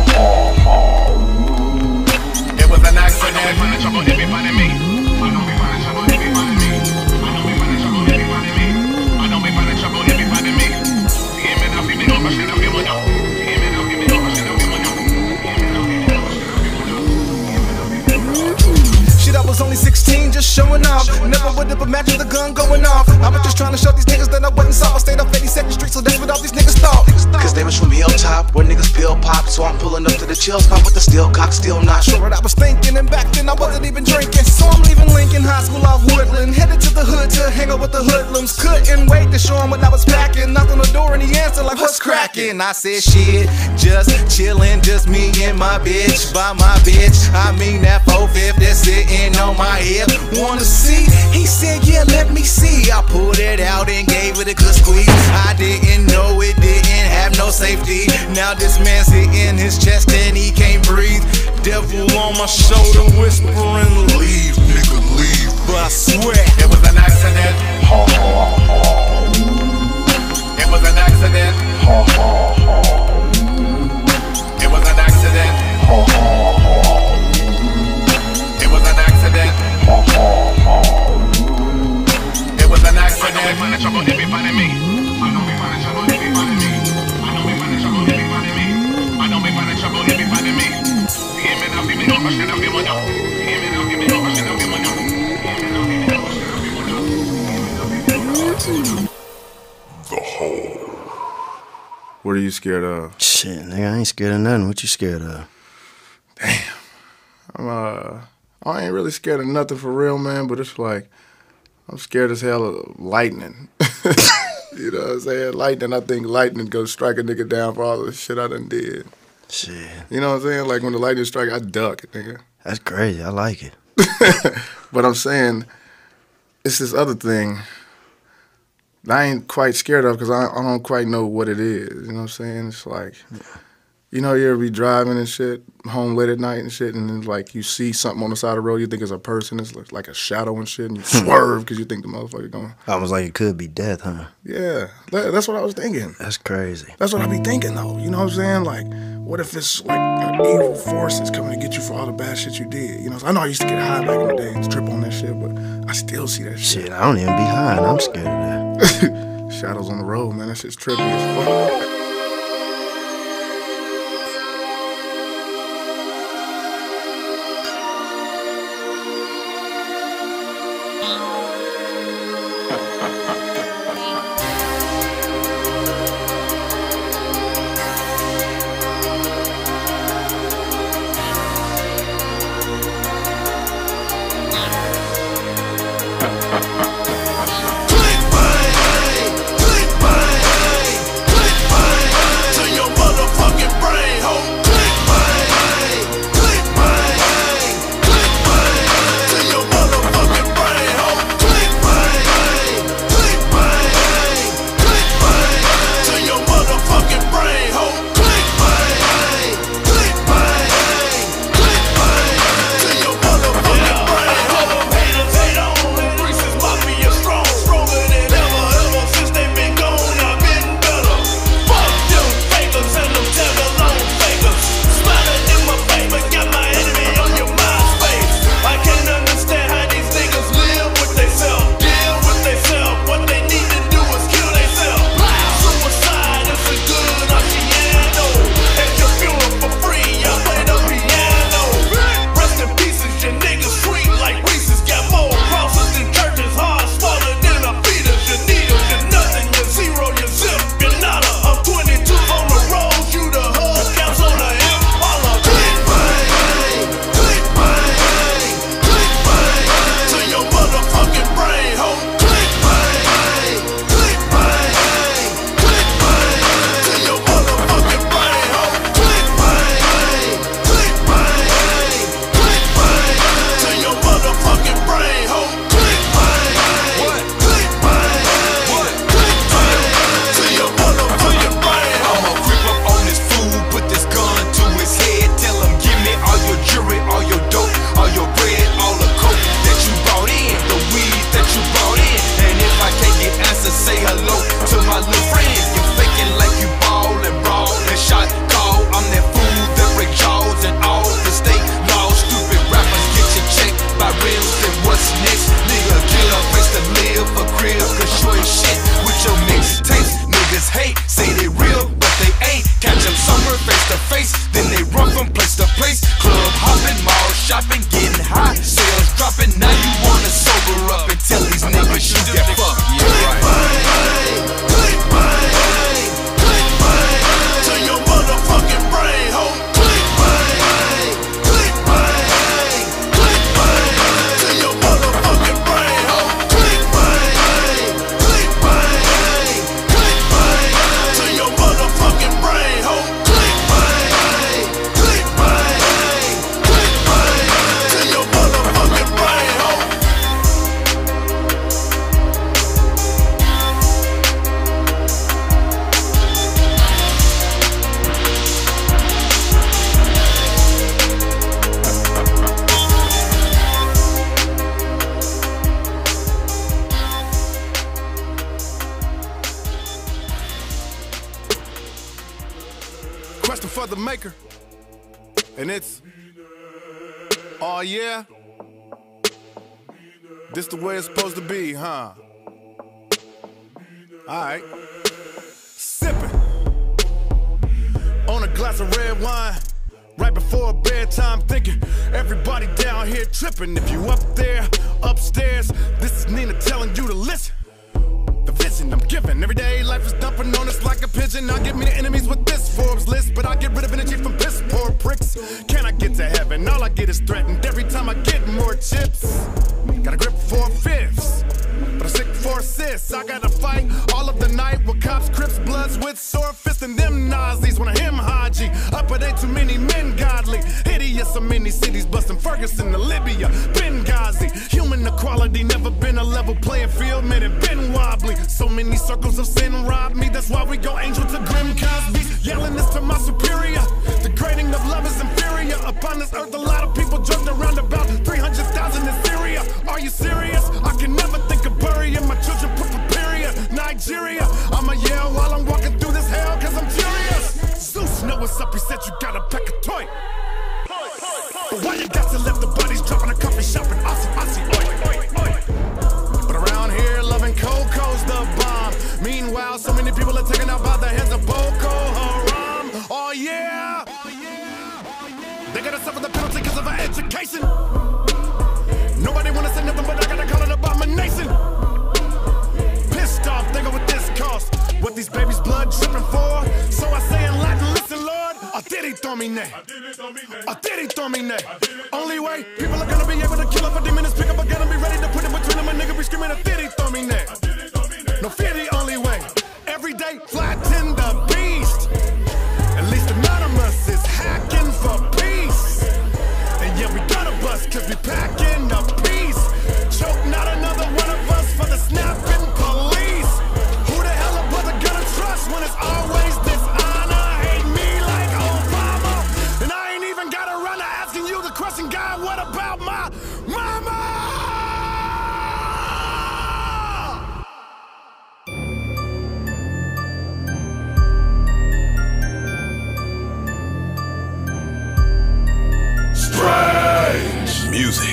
It was an accident. Trouble hit me, fighting me. I know me finding trouble, hit me, fighting me. I know me finding trouble, hit me, fighting me. I know me finding trouble, hit me, fighting me. Hear me now, give me over, shit, I'll give me up. Hear me now, give me over, shit, I'll give me up. Hear me now, give me over, shit, I'll give me up. Shit, I was only sixteen, just showing off. Never would have imagined the gun going off. I was just trying to show these niggas that I wasn't soft. I stayed off eighty-second Street, so that's what all these niggas thought. Cause they was from Hilltop, where niggas pill pop. So I'm pulling up to the chill spot with the steel cock, still not sure what I was thinking. And back then I wasn't even drinking. So I'm leaving Lincoln High School off Woodland, headed to the hood to hang out with the hoodlums. Couldn't wait to show them what I was packing. Knocked on the door and he answered like, what's cracking? I said, shit, just chillin', just me and my bitch. By my bitch, I mean that four fifth that's sitting on my hip. Wanna see? He said, yeah, let me see. I pulled it out and gave it a good squeeze. I didn't know it didn't have no safety. Now this man's hitting his chest and he can't breathe. Devil on my shoulder whispering, leave, nigga, leave. But I swear it was an accident. It was an accident. It was an accident. It was an accident. It was an accident. I know me finding trouble, hit me, fighting me. I know me finding trouble, hit me, fighting me. I know me finding trouble, hit me, fighting me. I know me finding trouble, hit me, fighting me. Hear me now, give me over, shit, I'll give me up. Hear me now, give me over, shit, I'll give me up. Hear me now, give me over, shit, I'll give me up. Hear me now, give me up. The Hole. What are you scared of? Shit, nigga, I ain't scared of nothing. What you scared of? Damn. I'm, uh, I ain't really scared of nothing for real, man, but it's like, I'm scared as hell of lightning. You know what I'm saying? Lightning, I think lightning goes strike a nigga down for all the shit I done did. Shit. You know what I'm saying? Like when the lightning strike, I duck it, nigga. That's crazy. I like it. But I'm saying, it's this other thing that I ain't quite scared of because I, I don't quite know what it is. You know what I'm saying? It's like, you know, you ever be driving and shit, home late at night and shit, and then like you see something on the side of the road, you think it's a person, it's like, like a shadow and shit, and you swerve because you think the motherfucker going. Almost like it could be death, huh? Yeah, that, that's what I was thinking. That's crazy. That's what I be thinking though. You know what I'm saying? Like, what if it's like an evil force that's coming to get you for all the bad shit you did? You know, I know I used to get high back in the day and trip on that shit, but I still see that shit. Shit, I don't even be high, and I'm scared of that. Shadows on the road, man. That shit's trippy as fuck. Click bang, click bang, click bang. question for the maker. And it's, oh yeah? This the way it's supposed to be, huh? Alright. Sipping on a glass of red wine right before bedtime, thinking everybody down here tripping. If you up there, upstairs, this is Nina telling you to listen. The vision I'm giving, everyday life is dumping on us like a pigeon. I'll get me the enemies with this Forbes list, but I get rid of energy from piss poor pricks. Can I get to heaven? All I get is threatened every time I get more chips. Got a grip for fifths, but I'm sick for assists. I gotta fight all of the night with cops, crips, bloods with sore fists and them Nazis. When I him Haji, up it ain't too many men godly. Hideous, so many cities busting Ferguson to Libya, Benghazi. Human equality never been a level playing field, man, it been wobbly. So many circles of sin robbed me, that's why we go angel to grim Cosby's. Yelling this to my superior, the grading of love is inferior. Upon this earth a lot of people jumped around, about three hundred thousand in Syria. Are you serious? I can never think of burying my children, put for period. Nigeria, I'ma yell while I'm walking through this hell, cause I'm furious. Zeus know what's up, he said you gotta pack a toy. But why you got to let the bodies drop in a coffee shop in Aussie, Aussie, oi, oi, oi. But around here, loving Coco's the bomb. Meanwhile, so many people are taken out by the hands of Boko Haram. Oh yeah, they gotta suffer the penalty cause of our education. Nobody wanna say nothing, but I gotta call it abomination. Pissed off, think of what this cost, what these babies' blood dripping for. So I say in Latin, listen, Lord, Atiri domine, Atiri domine. Only way people are gonna be able to kill up a demon is pick up a gun and be ready to put it between them. A nigga be screaming Atiri domine. No fear the only way. Every day, flatten the beast. At least Anonymous is hacking for peace. And yeah, we gonna bust cause we packing a piece. Choke not another one of us for the snapping police. Who the hell a brother gonna trust when it's always dishonor? Hate me like Obama. And I ain't even got around to asking you the question, God, what about my mama? Strange music.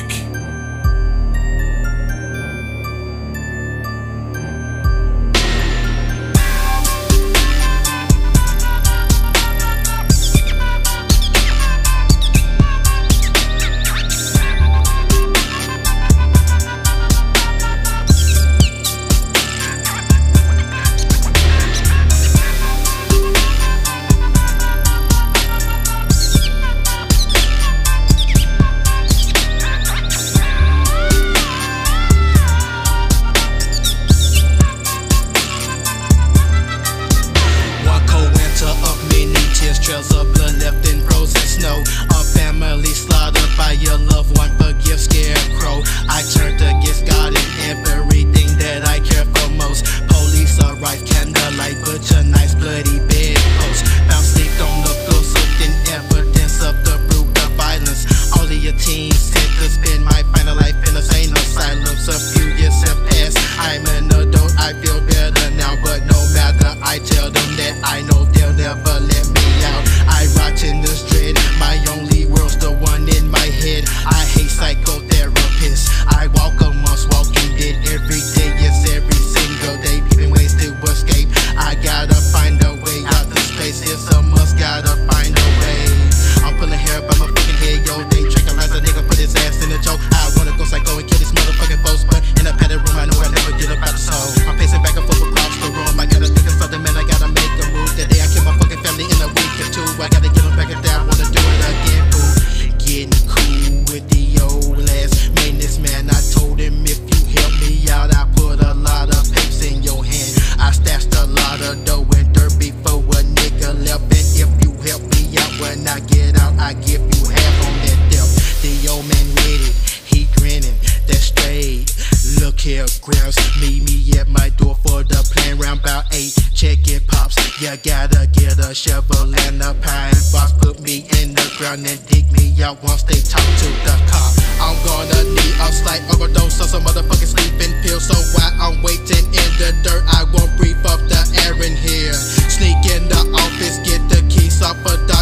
Trails of blood left in frozen snow. A family slaughtered by your loved one. Forgive scarecrow. I turned against God in everything that I care for most. Police arrive, candlelight, butcher knives, bloody bedposts. Found sleep on the floor, soaked in evidence of the brutal violence. Only a teen sent to spend my final life in a sane asylum. A few years have passed. I'm an adult. I feel better now, but no matter, I tell them that I know they'll never let me out. I rot in the street, my only world's the one in my head. I hate psychotherapists, I walk amongst walking dead. Every day is every single day, giving ways to escape. I gotta find a way out of space, it's a must, gotta find a way. I'm pulling hair by my fucking head, yo. They tranquilize a nigga, put his ass in a choke. I wanna go psycho and kill these motherfucking folks, but in a padded room, I know I never get up out of soul. I'm pacing back and forth across the room, I gotta think of something, man, I gotta make a move. That day I kill my fucking family in a week or two. I gotta get them back if I wanna do it again, boo. Getting cool with the old ass maintenance man. I told him if you help me out, I put a lot of papes in your hand. I stashed a lot of dough and dirt before a nigga left. And if you help me out when I get out, I give you half on that debt. The old man with it, he grinning, that's straight. Look here, Gramps, meet me at my door for the plan round about eight. Check it, pops, you gotta get a shovel and a pine box. Put me in the ground and dig me out once they talk to the cop. I'm gonna need a slight overdose of some motherfucking sleeping pills. So while I'm waiting in the dirt, I won't breathe up the air in here. Sneak in the office, get the keys off of the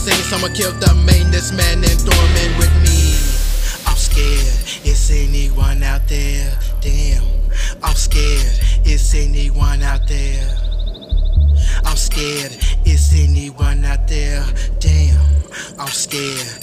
seen someone kill the maintenance man and throw him in with me. I'm scared, is anyone out there? Damn, I'm scared, is anyone out there? I'm scared, is anyone out there? Damn, I'm scared.